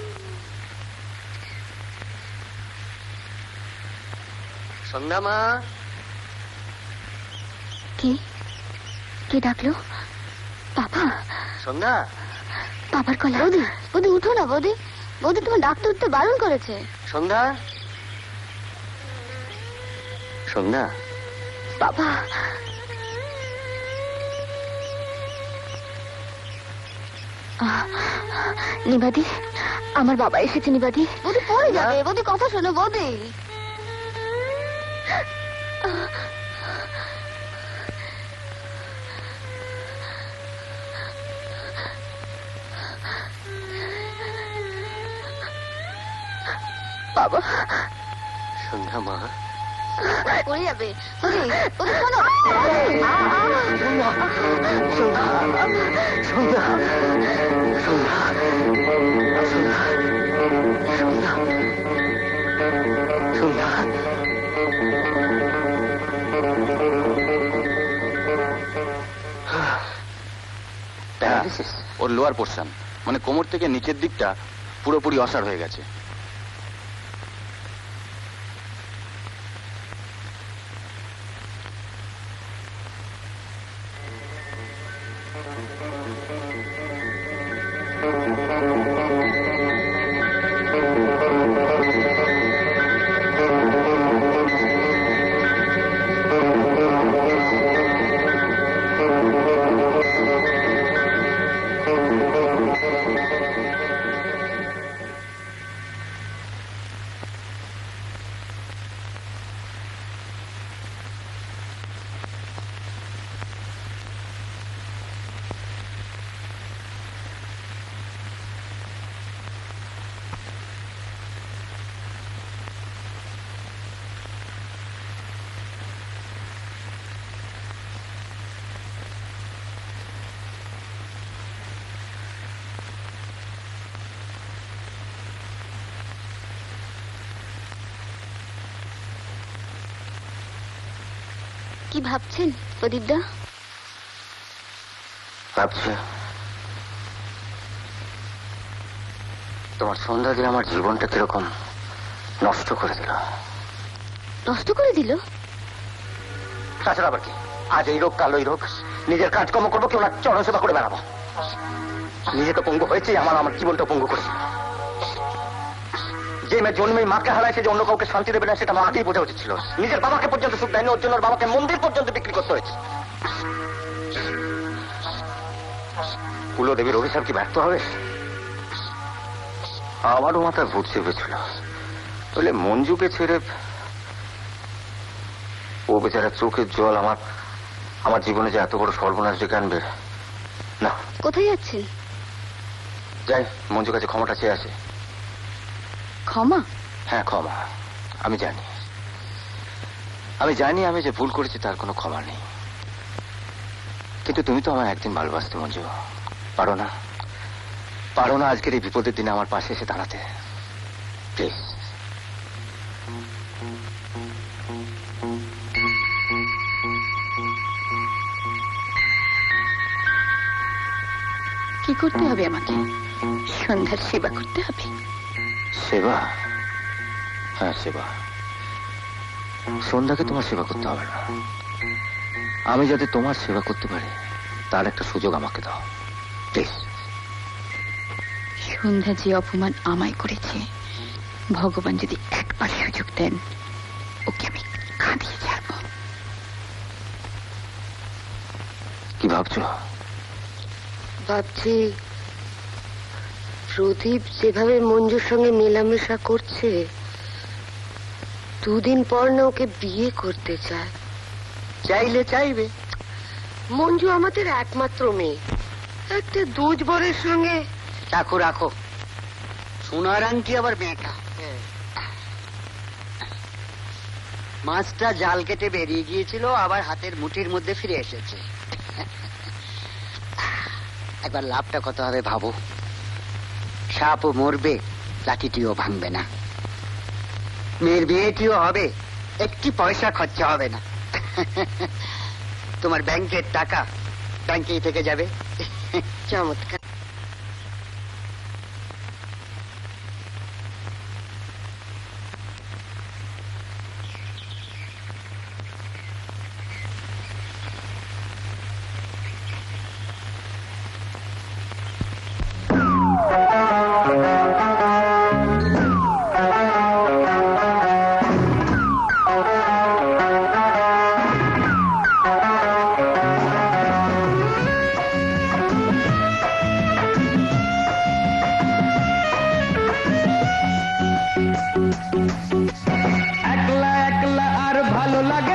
সন্ধ্যা মা। কে কে ডাকলো? বাবা, সন্ধ্যা, বাবার কলা। বৌদি, বৌদি উঠো না বৌদি। বৌদি তোমার ডাক্তার উঠতে বারণ করেছে। সন্ধ্যা, সন্ধ্যা। বাবা, নিবাদি, আমার বাবা এসেছে। নিবাদি, বৌদি পড়ে যাবে। বৌদি কথা শোনো বৌদি। বাবা, সন্ধ্যা মা, পড়ে যাবে। বৌদি, বৌদি শোনো। সন্ধ্যা, সন্ধ্যা, সন্ধ্যা, সন্ধ্যা, সন্ধ্যা। প্যারালিসিস, ওর লোয়ার পোর্শন, মানে কোমর থেকে নিচের দিকটা পুরোপুরি অসাড় হয়ে গেছে। কি ভাবছেন প্রদীপদা? ভাবছি তোমার সন্ধ্যা দিয়ে আমার জীবনটা কিরকম নষ্ট করে দিল। নষ্ট করে দিল? তাছাড়া আবার কি? আজ এই রোগ, কাল ওই রোগ। নিজের কাজকর্ম করবো, কেউ না চরণ সেবা করে বেড়াবো। নিজে তো পঙ্গু হয়েছে, আমার আমার জীবনটা পঙ্গু করেছে। যে মেয়ে জন্মে মাকে হারায়, সে যে অন্য কাউকে শান্তি দেবে না, সেটা আমার আগেই বোঝা উচিত ছিল। নিজের বাবাকে পর্যন্ত সুখ দেয়নি, ওর জন্য ওর বাবাকে মন্দির পর্যন্ত বিক্রি করতে হয়েছে। কুলদেবীর অভিশাপ কি ব্যর্থ হবে? আমারও মাথায় ভূত চেপেছিল। বলে মঞ্জুকে ছেড়ে ও বেচারা চোখের জল আমার আমার জীবনে যে এত বড় সর্বনাশ ডেকে আনবে না। কোথায় যাচ্ছেন? যাই, মঞ্জুর কাছে ক্ষমাটা চেয়ে আসে। ক্ষমা? হ্যাঁ, ক্ষমা। আমি জানি আমি জানি আমি যে ভুল করেছি তার কোনো ক্ষমা নেই। কিন্তু তুমি তো আমার একদিন ভালোবাসতে মঞ্জু। পারো না? পারো না আজকের এই বিপদের দিনে আমার পাশে এসে দাঁড়াতে? প্লিজ। কি করতে হবে আমাকে? সন্ধ্যার সেবা করতে হবে। সেবা? হ্যাঁ, সেবা। সন্ধ্যাকে তোমার সেবা করতে হবে না। আমি যাতে তোমার সেবা করতে পারি তার একটা সুযোগ আমাকে দাও প্লিজ। সন্ধ্যা যে অপমান আমায় করেছে, ভগবান যদি একবার সুযোগ দেন, ওকে আমি কাঁদিয়ে যাব। কি ভাবছো? ভাবছি প্রদীপ যেভাবে মঞ্জুর সঙ্গে মেলামেশা করছে, দুদিন পর না ওকে বিয়ে করতে চায়। চাইলে চাইবে। মঞ্জু আমাদের একমাত্র মেয়ে, একটা দুজ বরের সঙ্গে। রাখো রাখো, সোনার আংটি আবার মেয়েটা। মাছটা জাল কেটে বেরিয়ে গিয়েছিল, আবার হাতের মুঠির মধ্যে ফিরে এসেছে। একবার লাভটা কত হবে ভাবো। সাপও মরবে, লাঠিটিও ভাঙবে না। মেয়ের বিয়েটিও হবে, একটি পয়সা খরচা হবে না। তোমার ব্যাংকের টাকা ব্যাংকেই থেকে যাবে। চমৎকার।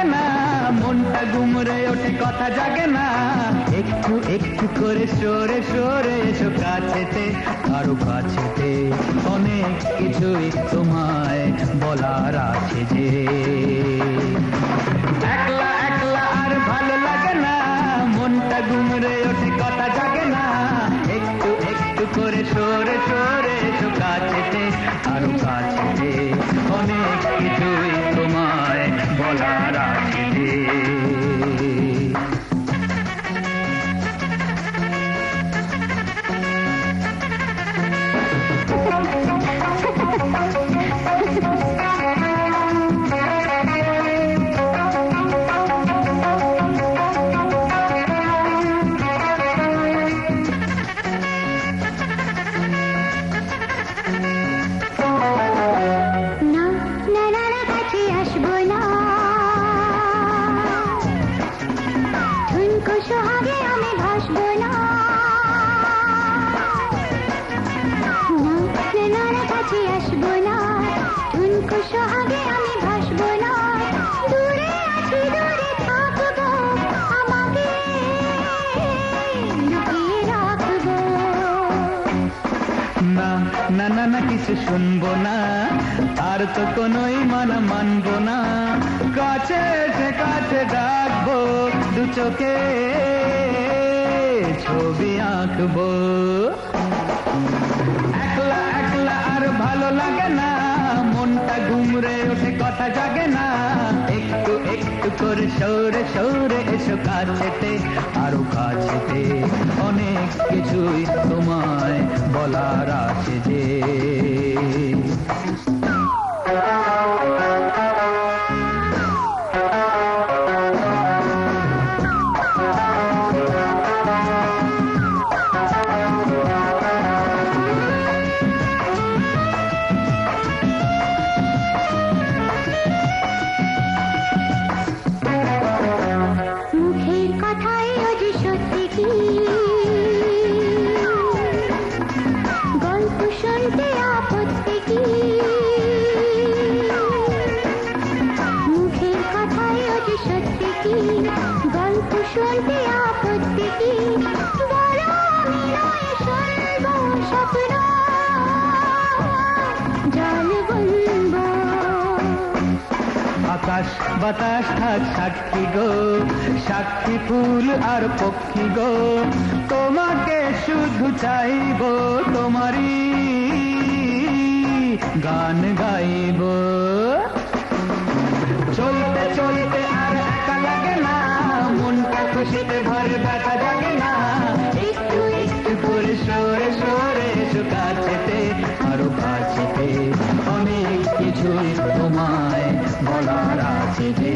না, মনটা গুমরে ওঠে কথা জাগে না, একটু একটু করে সরে সরে এসো কাছেতে, আরো কাছেতে, অনেক কিছুই তোমায় বলার আছে যে। একলা একলা আর ভালো লাগে না, মনটা গুমরে ওঠে কথা জাগে না, একটু একটু করে সরে সরে এসো কাছেতে, আরো কাছেতে, অনেক কিছুই তোমায় বলার আছে যে। না না না কিছু শুনবো না, আর তো কোনোই মানা মানবো না, কাছে এসে কাছে ডাকবো, দু চোখে ছবি আঁকবো। একলা একলা আর ভালো লাগে না, মনটা গুমরে ওঠে কথা জাগে না, একটু একটু করে সরে সরে এসো কাছেতে, আরো কাছেতে, অনেক কিছুই তোমায় বলার আছে যে। আকাশ বাতাস থাক সাক্ষী গো, সাক্ষী ফুল আর পক্ষী গো, তোমাকে শুধু চাইব, তোমারই গান গাইব। চলতে চলতে আর একা লাগে না, মনটা খুশিতে ভরে ব্যথা জাগে না, একটু একটু করে সরে সরে এসো কাছেতে, আরো কাছেতে, অনেক কিছুই তোমায় বলার আছে যে।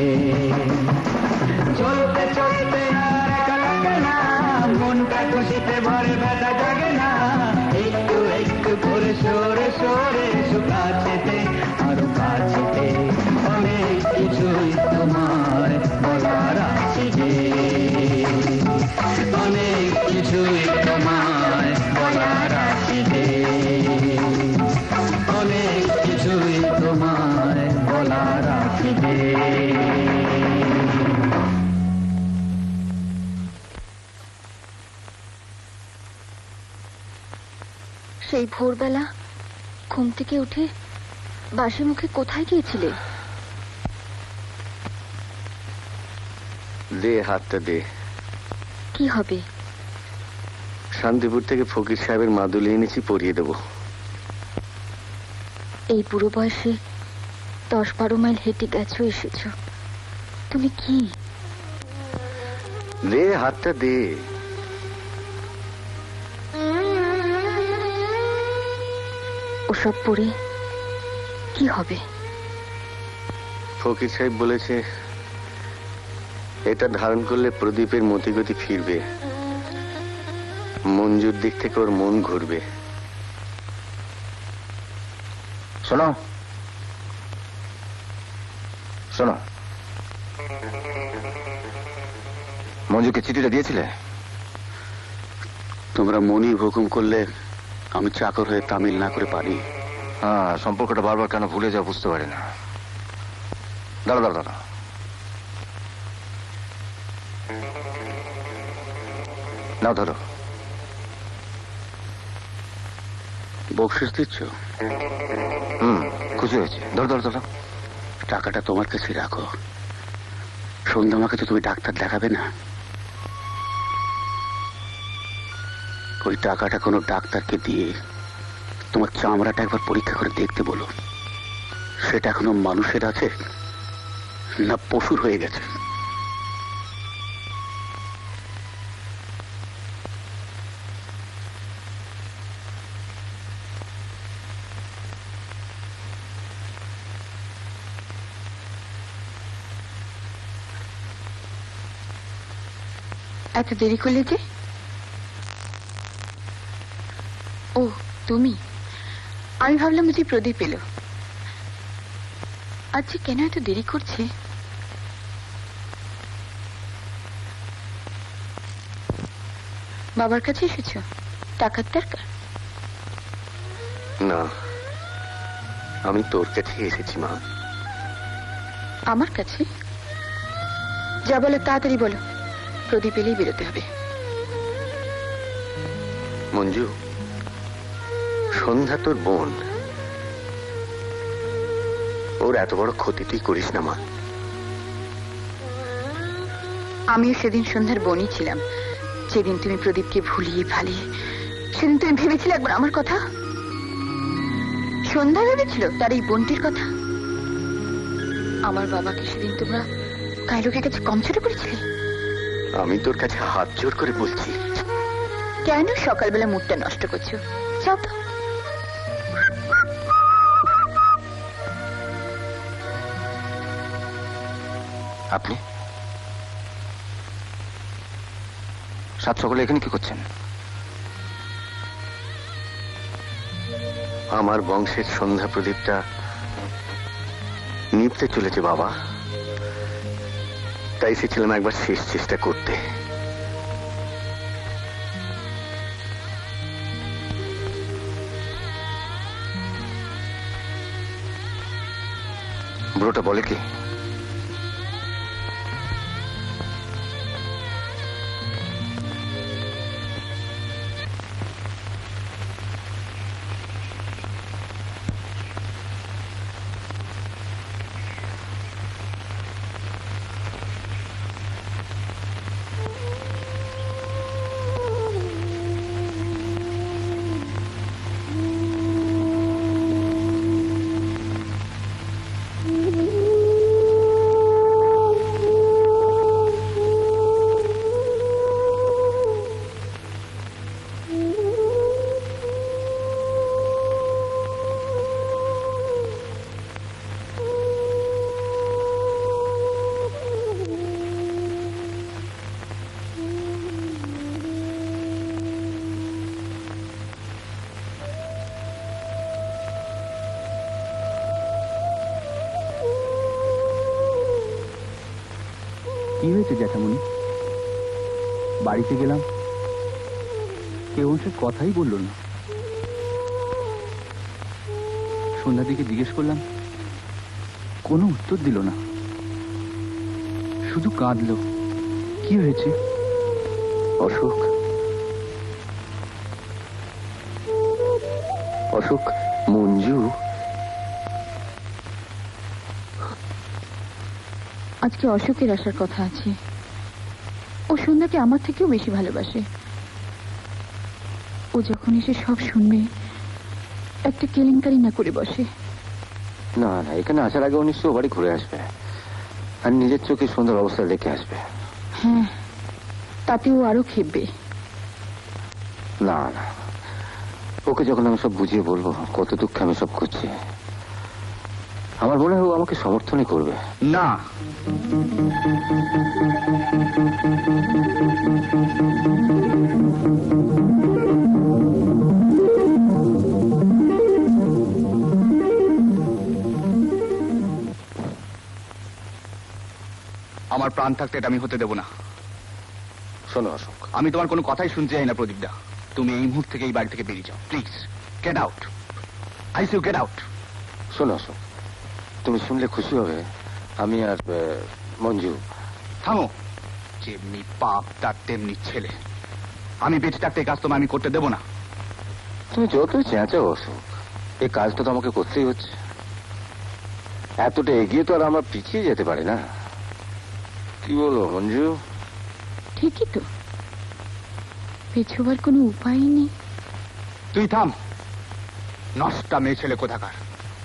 চলতে চলতে আর একা লাগে না, মনটা খুশিতে ভরে ব্যথা জাগে না, একটু একটু করে সরে সরে এসো কাছেতে, আরো কাছেতে, অনেক কিছুই তোমায় বলার আছে যে। অনেক কিছুই তোমায় বলার আছে যে, অনেক কিছুই তোমায় বলার আছে যে। সেই ভোরবেলা ঘুম থেকে উঠে বাসি মুখে কোথায় গিয়েছিলে? দে হাতটা দে। কি হবে? শান্তিপুর থেকে ফকির সাহেবের মাদুলি এনেছি, পরিয়ে দেবো। এই বুড়ো বয়সে দশ বারো মাইল হেঁটে গেছো, এসেছো, তুমি কি? দে হাতটা দে। ওসব পরে কি হবে? ফকির সাহেব বলেছে এটা ধারণ করলে প্রদীপের মতিগতি ফিরবে, মঞ্জুর দিক থেকে ওর মন ঘুরবে। শোনো শোনো, মঞ্জুকে চিঠিটা দিয়েছিলে? তোমরা মনি হুকুম করলে আমি চাকর হয়ে তামিল না করে পারি। হ্যাঁ, সম্পর্কটা বারবার কেন ভুলে যাও বুঝতে পারি না। দাঁড়া দাঁড়া দাঁড়া, নাও ধরো। বকশিস দিচ্ছ? হুম, খুশি হয়েছে। ধরো ধরো ধরো। টাকাটা তোমার কাছে রাখো। সন্ধ্যা আমাকে তো তুমি ডাক্তার দেখাবে না। ওই টাকাটা কোনো ডাক্তারকে দিয়ে তোমার চামড়াটা একবার পরীক্ষা করে দেখতে বলো, সেটা এখনো মানুষের আছে না পশুর হয়ে গেছে। এত দেরি করলে যে? ও তুমি, আমি ভাবলাম বুঝি প্রদীপ এলো। আচ্ছা কেন এত দেরি করছে? বাবার কাছে এসেছ? টাকার দরকার? না, আমি তোর কাছে এসেছি মা। আমার কাছে? যা বলো তাড়াতাড়ি বলো, প্রদীপ এলেই বেরোতে হবে। মঞ্জু, সন্ধ্যা তোর বোন, ওর এত বড় ক্ষতি তুই করিস না মা। আমিও সেদিন সন্ধ্যার বোনই ছিলাম, যেদিন তুমি প্রদীপকে ভুলিয়ে ভালিয়ে। সেদিন তুমি ভেবেছিলে একবার আমার কথা? সন্ধ্যা ভেবেছিল তার এই বোনটির কথা? আমার বাবাকে সেদিন তোমরা কায়লোকের কাছে কম ছোট করেছিলে? আমি তোর কাছে হাত জোর করে বলছি, কেন সকালবেলা মুডটা নষ্ট করছো? যাও তো। আপনি সাত সকালে এখানে কি করছেন? আমার বংশের সন্ধ্যা প্রদীপটা নিভতে চলেছে বাবা, তাই এসেছিলাম একবার শেষ চেষ্টা করতে। বুড়োটা বলে কি? কি হয়েছে জ্যাঠামণি? বাড়িতে গেলাম, কেউ সে কথাই বললো না। সন্ধ্যার দিকে জিজ্ঞেস করলাম, কোনো উত্তর দিল না, শুধু কাঁদলো। কি হয়েছে? অসুখ। অসুখ। মঞ্জু, আজকে অশোকের আসার কথা আছে। ও সন্ধ্যাকে আমার থেকেও বেশি ভালোবাসে। ও যখন এসে সব শুনবে, একটা কেলেঙ্কারি না করে বসে। না না, এখানে আসার আগে ও নিশ্চয় বাড়ি ঘুরে আসবে আর নিজের চোখে সুন্দর অবস্থা দেখে আসবে। হ্যাঁ, তাতে ও আরো খেপবে। না না, ওকে যখন আমি সব বুঝিয়ে বলবো কত দুঃখে আমি সব করছি, আমার মনে হয় ও আমাকে সমর্থনই করবে। না, আমার প্রাণ থাকতে এটা আমি হতে দেব না। শোনো অশোক, আমি তোমার কোনো কথাই শুনতে চাই না প্রদীপদা। তুমি এই মুহূর্ত থেকে এই বাড়ি থেকে বেরিয়ে যাও, please. Get out, I say get out. শোনো অশোক, তুমি শুনলে খুশি হবে, আমি আর মঞ্জু। থামো, যেমনি পাপ তার তেমনি ছেলে। আমি বেঁচে থাকতে এই কাজ তোমায় আমি করতে দেবো না। তুমি যতই চেঁচাও অশোক, এই কাজটা তো আমাকে করতেই হচ্ছে। এতটা এগিয়ে তো আর আমরা পিছিয়ে যেতে পারি না। কি বলো মঞ্জু? ঠিকই তো, পেছোবার কোনো উপায় নেই। তুই থাম, নষ্টা মেয়ে ছেলে কোথাকার।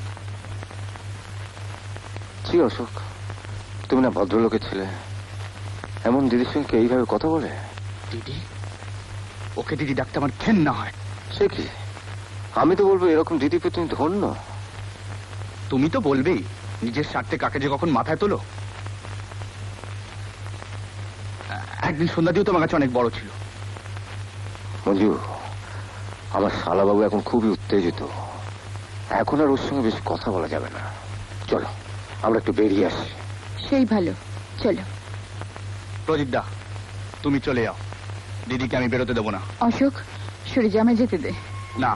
ছি অশোক, তুমি না ভদ্রলোকের ছেলে, এমন দিদির সঙ্গে এইভাবে কথা বলে? দিদি? ওকে দিদি ডাকতে আমার ঘেন্না হয়। সে কি, আমি তো বলবো এরকম দিদি পেয়ে তুমি ধন্য। তুমি তো বলবেই, নিজের স্বার্থে কাকে যে কখন মাথায় তোলো। একদিন সন্ধ্যা দিয়েও তোমার কাছে অনেক বড় ছিল। মঞ্জু, আমার শালাবাবু এখন খুবই উত্তেজিত, এখন আর ওর সঙ্গে বেশি কথা বলা যাবে না। চলো আমরা একটু বেরিয়ে আসি। সেই ভালো, চলো। প্রদীপ দা, তুমি চলে যাও, দিদিকে আমি বেরোতে দেবো না। অশোক, সরে জামে যেতে দে। না।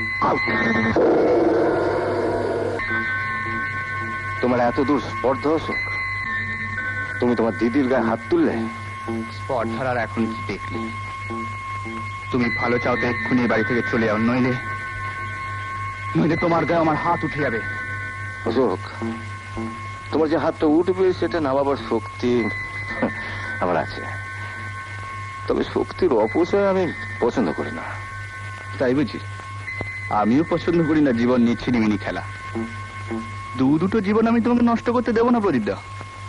তোমার এত দূর স্পর্ধা অশোক, তুমি তোমার দিদির গায়ে হাত তুললে? স্পর্ধার আর এখন কি দেখলি? তুমি ভালো চাও তো এক্ষুনি বাড়ি থেকে চলে যাও, নইলে নইলে তোমার গায়ে আমার হাত উঠে যাবে। অশোক, তোমার যে হাতটা উঠবে সেটা নামাবার শক্তি আমার আছে, তবে শক্তির অপচয় আমি পছন্দ করি না। তাই বুঝি? আমিও পছন্দ করি না জীবন নিয়ে ছিনিমিনি খেলা। দু দুটো জীবন আমি তোমাকে নষ্ট করতে দেবো না প্রদীপ দা।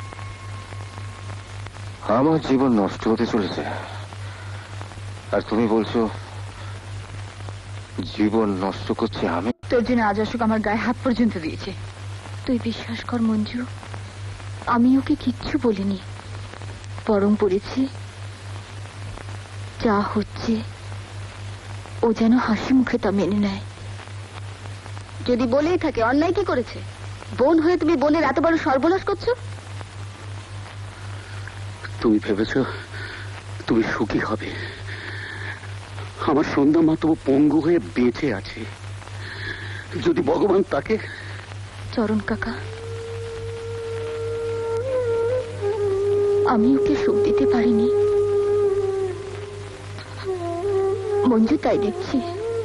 আমার জীবন নষ্ট হতে চলেছে, আর তুমি বলছো জীবন নষ্ট করছি আমি? তোর জন্য আজ অশোক আমার গায়ে হাত পর্যন্ত দিয়েছে। তুই বিশ্বাস কর মঞ্জু, আমি ওকে কিচ্ছু বলিনি, বরং বলেছি যা হচ্ছে ও যেন হাসি মুখে তা মেনে নেয়। যদি বলেই থাকে অন্যায় কি করেছে? বোন হয়ে তুমি বোনের এত বড় সর্বনাশ করছো। তুমি ভেবেছ তুমি সুখী হবে? আমার সন্ধ্যা মা তবু পঙ্গু হয়ে বেঁচে আছে, যদি ভগবান তাকে। চরণ কাকা, আমি ওকে সুখ দিতে পারিনি, মঞ্জু তাই দেখছি।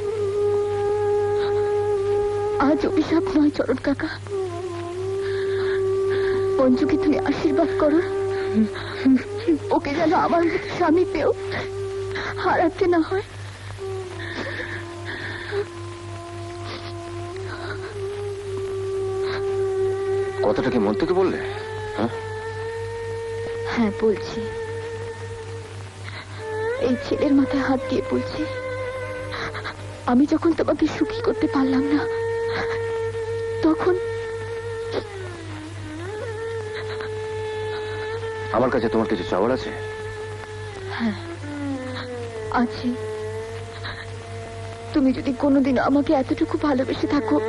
আজ অভিশাপ নয় চরণ কাকা, মঞ্জুকে তুমি আশীর্বাদ করো, ওকে যেন আমার মতো স্বামী পেও হারাতে না হয়। কথাটা কি মন থেকে বললে? হ্যাঁ বলছি, এই ছেলের মাথায় হাত দিয়ে বলছি, আমি যখন তোমাকে সুখী করতে পারলাম না তখন আমার কাছে তোমার কিছু চাওয়ার আছে? হ্যাঁ আছে। তুমি যদি কোনোদিন আমাকে এতটুকু ভালোবেসে থাকো,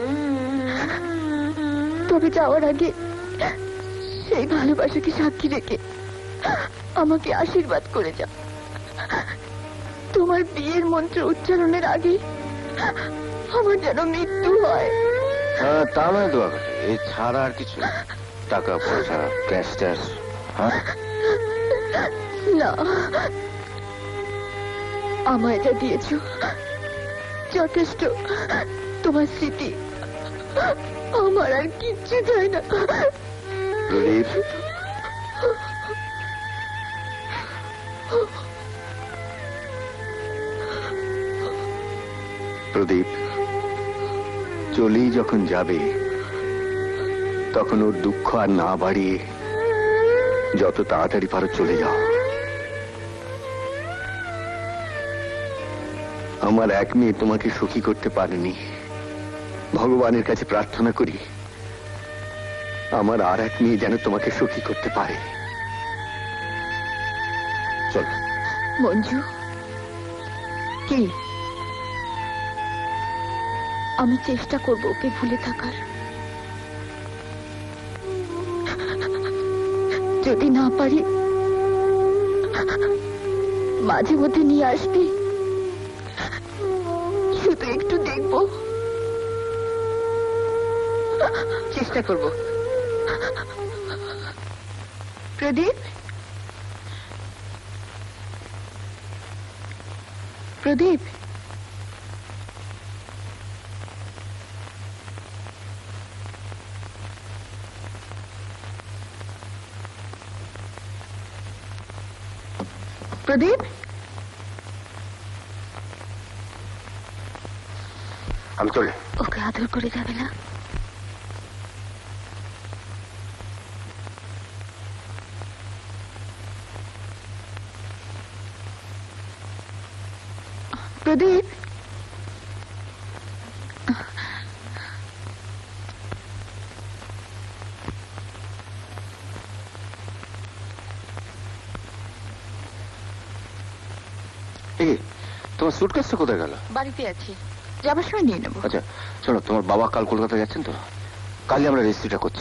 তবে যাওয়ার আগে সেই ভালোবাসাকে সাক্ষী রেখে আমাকে আশীর্বাদ করে যাও। তোমার বিয়ের মন্ত্র উচ্চারণের আগে আমার যেন মৃত্যু হয়। হ্যাঁ, তা নয় দোয়া করে, এই ছাড়া আর কিছু? টাকা পয়সা, ক্যাশ ট্যাশ? হ্যাঁ না, আমায় যা দিয়েছ যথেষ্ট। তোমার স্মৃতি, আমার আর কিচ্ছু চাই না। প্রদীপ, প্রদীপ চলেই যখন যাবে তখন ওর দুঃখ আর না বাড়িয়ে যত তাড়াতাড়ি পারো চলে যাও। আমার এক মেয়ে তোমাকে সুখী করতে পারেনি, ভগবানের কাছে প্রার্থনা করি আমার আর এক মেয়ে যেন তোমাকে সুখী করতে পারে। চলো। মঞ্জু, কি? আমি চেষ্টা করব ওকে ভুলে থাকার, যদি না পারি মাঝে মধ্যে নিয়ে আসবি, শুধু একটু দেখবো। চেষ্টা করব। প্রদীপ, প্রদীপ, প্রদীপ, আমি চলে। ওকে আদর করে যাবে না? প্রদীপ, তোমার সুটকেসটা কোথায় গেল? বাড়িতে আছি, যাবার সময় নিয়ে নেবো। আচ্ছা শোনো, তোমার বাবা কাল কলকাতা যাচ্ছেন তো, কালই আমরা রেজিস্ট্রিটা করছি।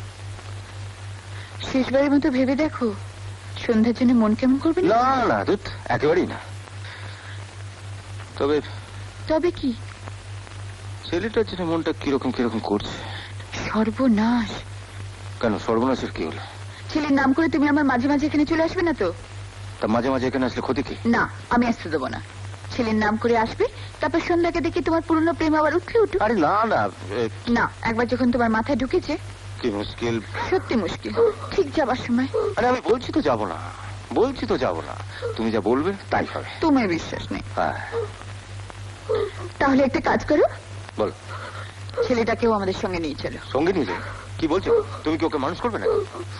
শেষবারের মতো ভেবে দেখো, সন্ধ্যার জন্য মন কেমন করবে না? না না দুধ, একেবারেই না। তবে তবে কি? ছেলেটার জন্য মনটা কিরকম কিরকম করছে। সর্বনাশ। কেন সর্বনাশের কি হলো? ছেলের নাম করে তুমি আমার মাঝে মাঝে এখানে চলে আসবে না তো? তা মাঝে মাঝে এখানে আসলে ক্ষতি কি? না, আমি আসতে দেবো না। ছেলের নাম করে আসবে, তারপর সন্ধ্যাকে দেখে তোমার পুরনো প্রেম আবার উঠলে উঠুক। আরে না না না, একবার যখন তোমার মাথায় ঢুকেছে কি মুশকিল, সত্যি মুশকিল। ঠিক যাবার সময়। আরে আমি বলছি তো যাবো না, বলছি তো যাবো না, তুমি যা বলবে তাই হবে। তোমার বিশ্বাস নেই? হ্যাঁ। তাহলে একটা কাজ করো, বল। ছেলেটাকেও আমাদের সঙ্গে নিয়ে চলো। সঙ্গে নিয়ে যাও? কি বলছো? তুমি কি ওকে মানুষ করবে না?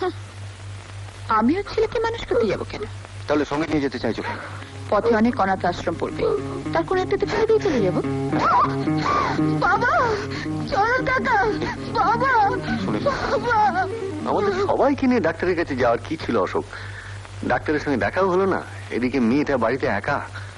আমিও ছেলেকে মানুষ করতে যাবো কেন? তাহলে সঙ্গে নিয়ে যেতে চাইছো কেন? পথে অনেক অনাথ আশ্রম পড়বে, তার কোনো একটা তো ছেড়ে দিয়ে চলে যাবো। বাবা, চরণ কাকা, বাবা, শুনে বাবা। আমাদের সবাইকে নিয়ে ডাক্তারের কাছে যাওয়ার কি ছিল অশোক? ডাক্তারের সঙ্গে দেখাও হলো না, এদিকে মেয়েটা বাড়িতে একা।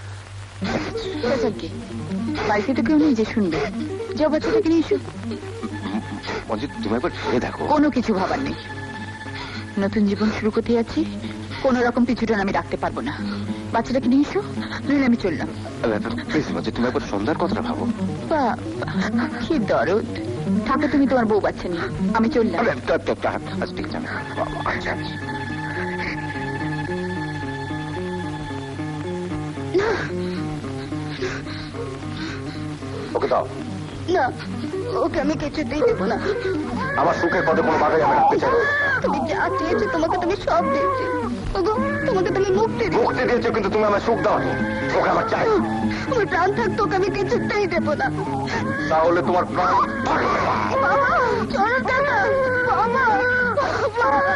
কি বাড়িতে তো কেউ নেই যে শুনবে? যাও বাচ্চাটাকে নিয়ে এসো। মঞ্জিত, তুমি একবার ভেবে দেখো। কোনো কিছু ভাবার নেই, নতুন জীবন শুরু করতে যাচ্ছি, কোন রকম পিছুটান আমি রাখতে পারবো না। বাচ্চাটাকে নিয়ে এসো, নইলে আমি চললাম। প্লিজ মঞ্জিত, তুমি একবার সন্ধ্যার কথাটা ভাবো। বাবা, কি দরদ। থাকো তুমি তোমার বউ বাচ্চা নিয়ে, আমি চললাম। আচ্ছা ঠিক আছে, আচ্ছা ওকে দাও। না, ওকে আমি কিছুতেই দেবো না। আমার সুখের পথে কোনো বাধাই আমি রাখতে চাই না। তুমি যা চেয়েছো তোমাকে তুমি সব দিয়েছি। ওগো, তোমাকে তুমি মুক্তি দিয়েছি। মুক্তি দিয়েছো, কিন্তু তুমি আমার সুখ দাও। ওকে আমার চাই। আমার প্রাণ থাকতো ওকে আমি কিছুতেই দেবো না। তাহলে তোমার প্রাণ থাকবে না। বাবা, চরণ কাকা, বাবা, বাবা।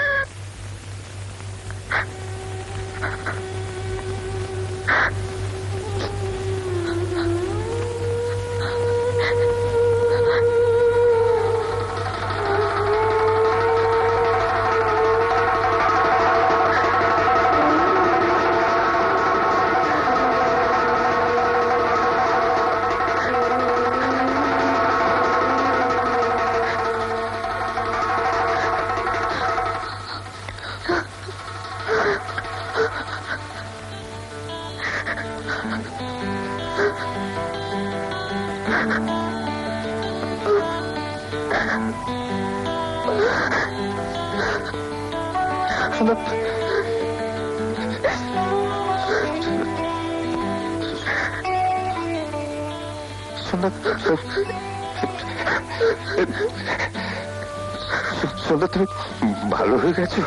সন্ধ্যা, তুমি ভালো হয়ে গেছো?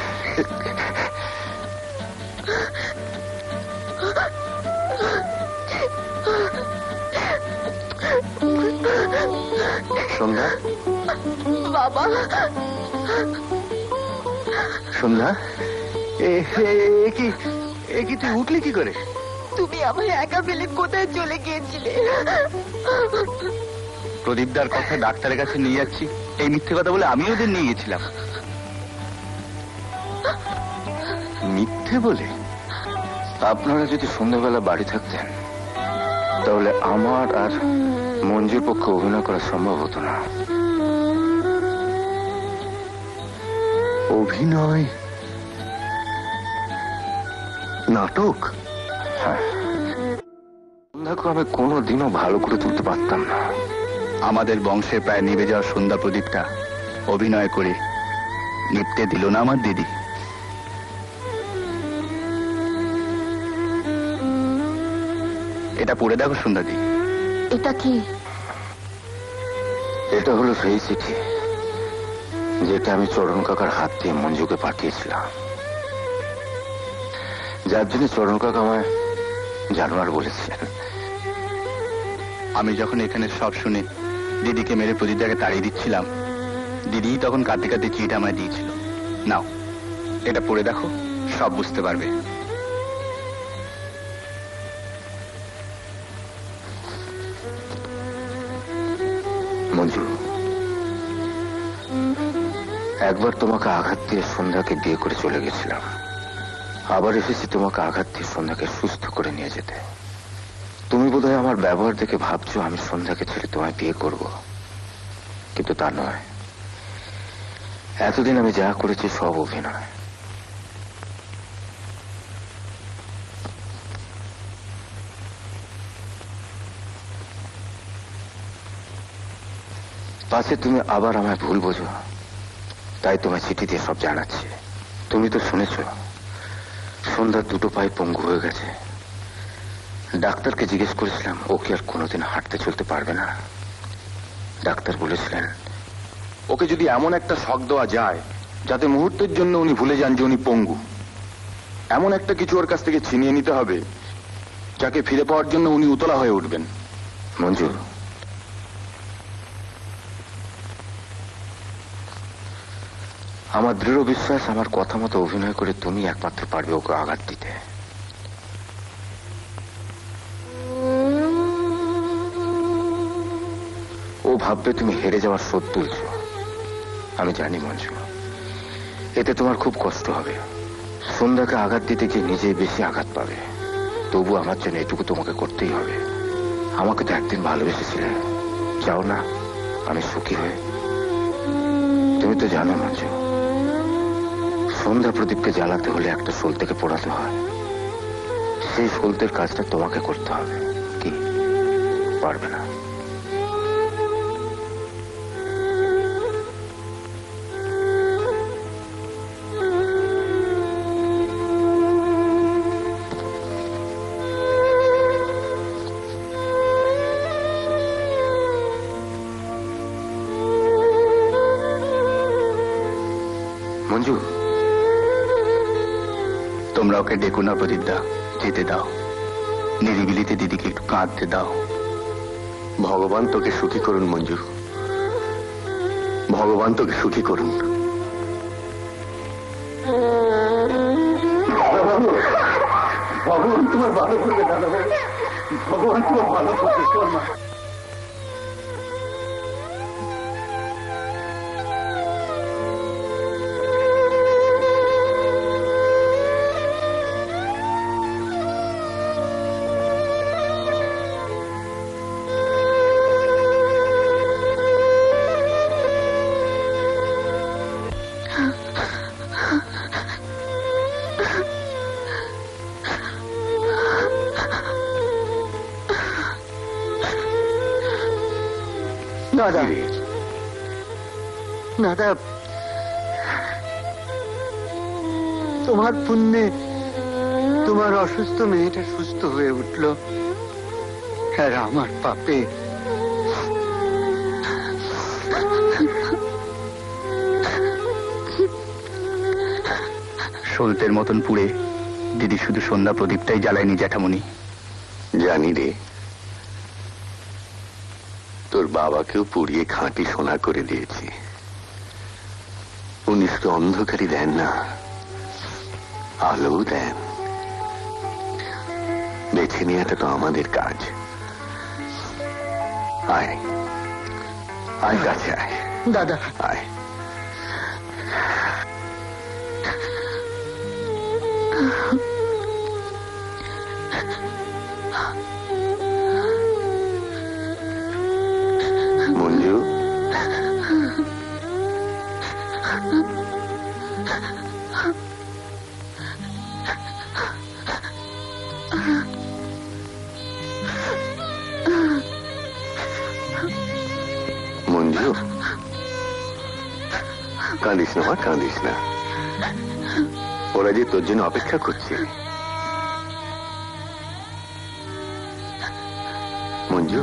সন্ধ্যা, বাবা, সন্ধ্যা, এ কি এ কি তুই উঠলি কি করে? তুমি আমায় একা ফেলে কোথায় চলে গিয়েছিলে? প্রদীপদার কথা ডাক্তারের কাছে নিয়ে যাচ্ছি, এই মিথ্যে কথা বলে আমি ওদের নিয়ে গেছিলাম। মিথ্যে বলে? আপনারা যদি সন্ধ্যাবেলা বাড়ি থাকতেন তাহলে আমার আর মঞ্জুর পক্ষে অভিনয় করা সম্ভব হতো না। অভিনয়? নাটক? হ্যাঁ, সন্ধ্যাকে আমি কোনোদিনও ভালো করে তুলতে পারতাম না। আমাদের বংশের প্রায় নিভে যাওয়া সন্ধ্যা প্রদীপটা অভিনয় করে নিপতে দিল না আমার দিদি। এটা পড়ে দেখো সন্ধ্যাদি। এটা কি? এটা হলো সেই চিঠি যেটা আমি চরণ কাকার হাত দিয়ে মঞ্জুকে পাঠিয়েছিলাম, যার জন্য চরণ কাকা আমায় জানোয়ার বলেছিলেন। আমি যখন এখানে সব শুনে দিদিকে মেরে প্রদীপদাকে তাড়িয়ে দিচ্ছিলাম, দিদি তখন কাঁদতে কাঁদতে চিঠিটা আমায় দিয়েছিল। নাও, এটা পড়ে দেখো, সব বুঝতে পারবে। মঞ্জু, একবার তোমাকে আঘাত দিয়ে সন্ধ্যাকে বিয়ে করে চলে গেছিলাম, আবার এসেছি তোমাকে আঘাত দিয়ে সন্ধ্যাকে সুস্থ করে নিয়ে যেতে। তুমি বোধহয় আমার ব্যবহার দেখে ভাবছো আমি সন্ধ্যাকে ছেড়ে তোমায় বিয়ে করব, কিন্তু তা নয়। এতদিন আমি যা করেছি সব অভিনয়। পাশে তুমি আবার আমায় ভুল বোঝো, তাই তোমায় চিঠি দিয়ে সব জানাচ্ছি। তুমি তো শুনেছ সন্ধ্যার দুটো পায়ে পঙ্গু হয়ে গেছে। ডাক্তারকে জিজ্ঞেস করেছিলাম ও কি আর কোনোদিন হাঁটতে চলতে পারবে না। ডাক্তার বলেছিলেন ওকে যদি এমন একটা শক দেওয়া যায় যাতে মুহূর্তের জন্য উনি ভুলে যান যে উনি পঙ্গু, এমন একটা কিছু ওর কাছ থেকে ছিনিয়ে নিতে হবে যাকে ফিরে পাওয়ার জন্য উনি উতলা হয়ে উঠবেন। মঞ্জু, আমার দৃঢ় বিশ্বাস আমার কথা মতো অভিনয় করে তুমি একমাত্র পারবে ওকে আঘাত দিতে। ও ভাববে তুমি হেরে যাওয়ার শোধ তুলছ। আমি জানি মঞ্জু, এতে তোমার খুব কষ্ট হবে। সন্ধ্যাকে আঘাত দিতে গিয়ে নিজেই বেশি আঘাত পাবে। তবু আমার জন্য এটুকু তোমাকে করতেই হবে। আমাকে তো একদিন ভালোবেসেছিলে, চাও না আমি সুখী হয়ে? তুমি তো জানো মঞ্জু, সন্ধ্যা প্রদীপকে জ্বালাতে হলে একটা সলতেকে পোড়াতে হয়। সেই সলতের কাজটা তোমাকে করতে হবে। কি পারবে না? মঞ্জু, তোমরা ওকে ডেকো না প্রদীপদা, যেতে দাও। নিরিবিলিতে দিদিকে একটু কাঁদতে দাও। ভগবান তোকে সুখী করুন মঞ্জু, ভগবান তোকে সুখী করুন। ভগবান তোমার ভালো করবে দাদা, ভগবান তোমার ভালো করবে। শর্মা, দাদা দাদা, তোমার পুণ্যে তোমার অসুস্থ মেয়েটা সুস্থ হয়ে উঠল, আর আমার পাপে সলতের মতন পুড়ে দিদি শুধু সন্ধ্যা প্রদীপটাই জ্বালায়নি জ্যাঠামণি। জানি রে, তোর বাবাকেও পুড়িয়ে খাঁটি সোনা করে দিয়েছি। উনি শুধু অন্ধকারই দেন না, আলো দেন। বেছে নেওয়াটা তো আমাদের কাজ। আয় আয় কাছে আয় দাদা। আয়। মঞ্জু, মঞ্জু, কাঁদিস না মা, কাঁদিস না। ওরা যে তোর জন্য অপেক্ষা করছে। মঞ্জু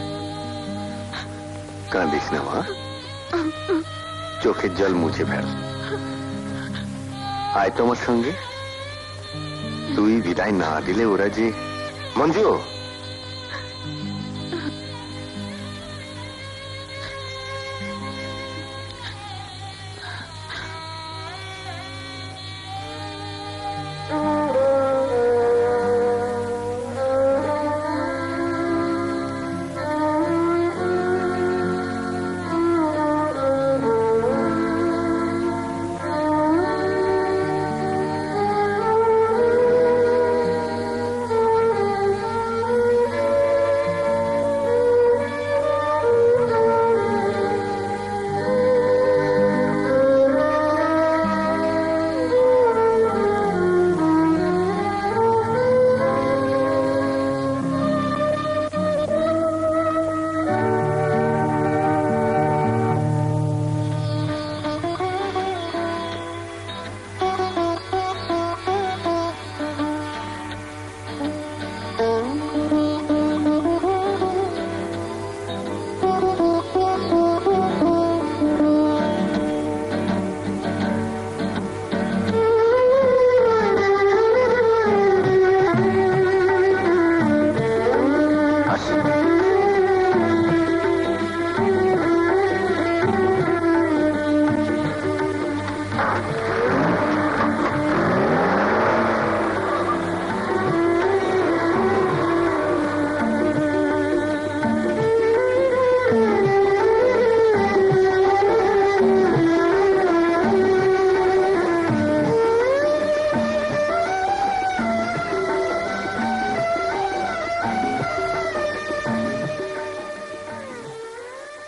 কাঁদিস না মা, চোখের জল মুছে ফেল। আয় তোমার সঙ্গে, তুই বিদায় না দিলে ওরা যে। মঞ্জু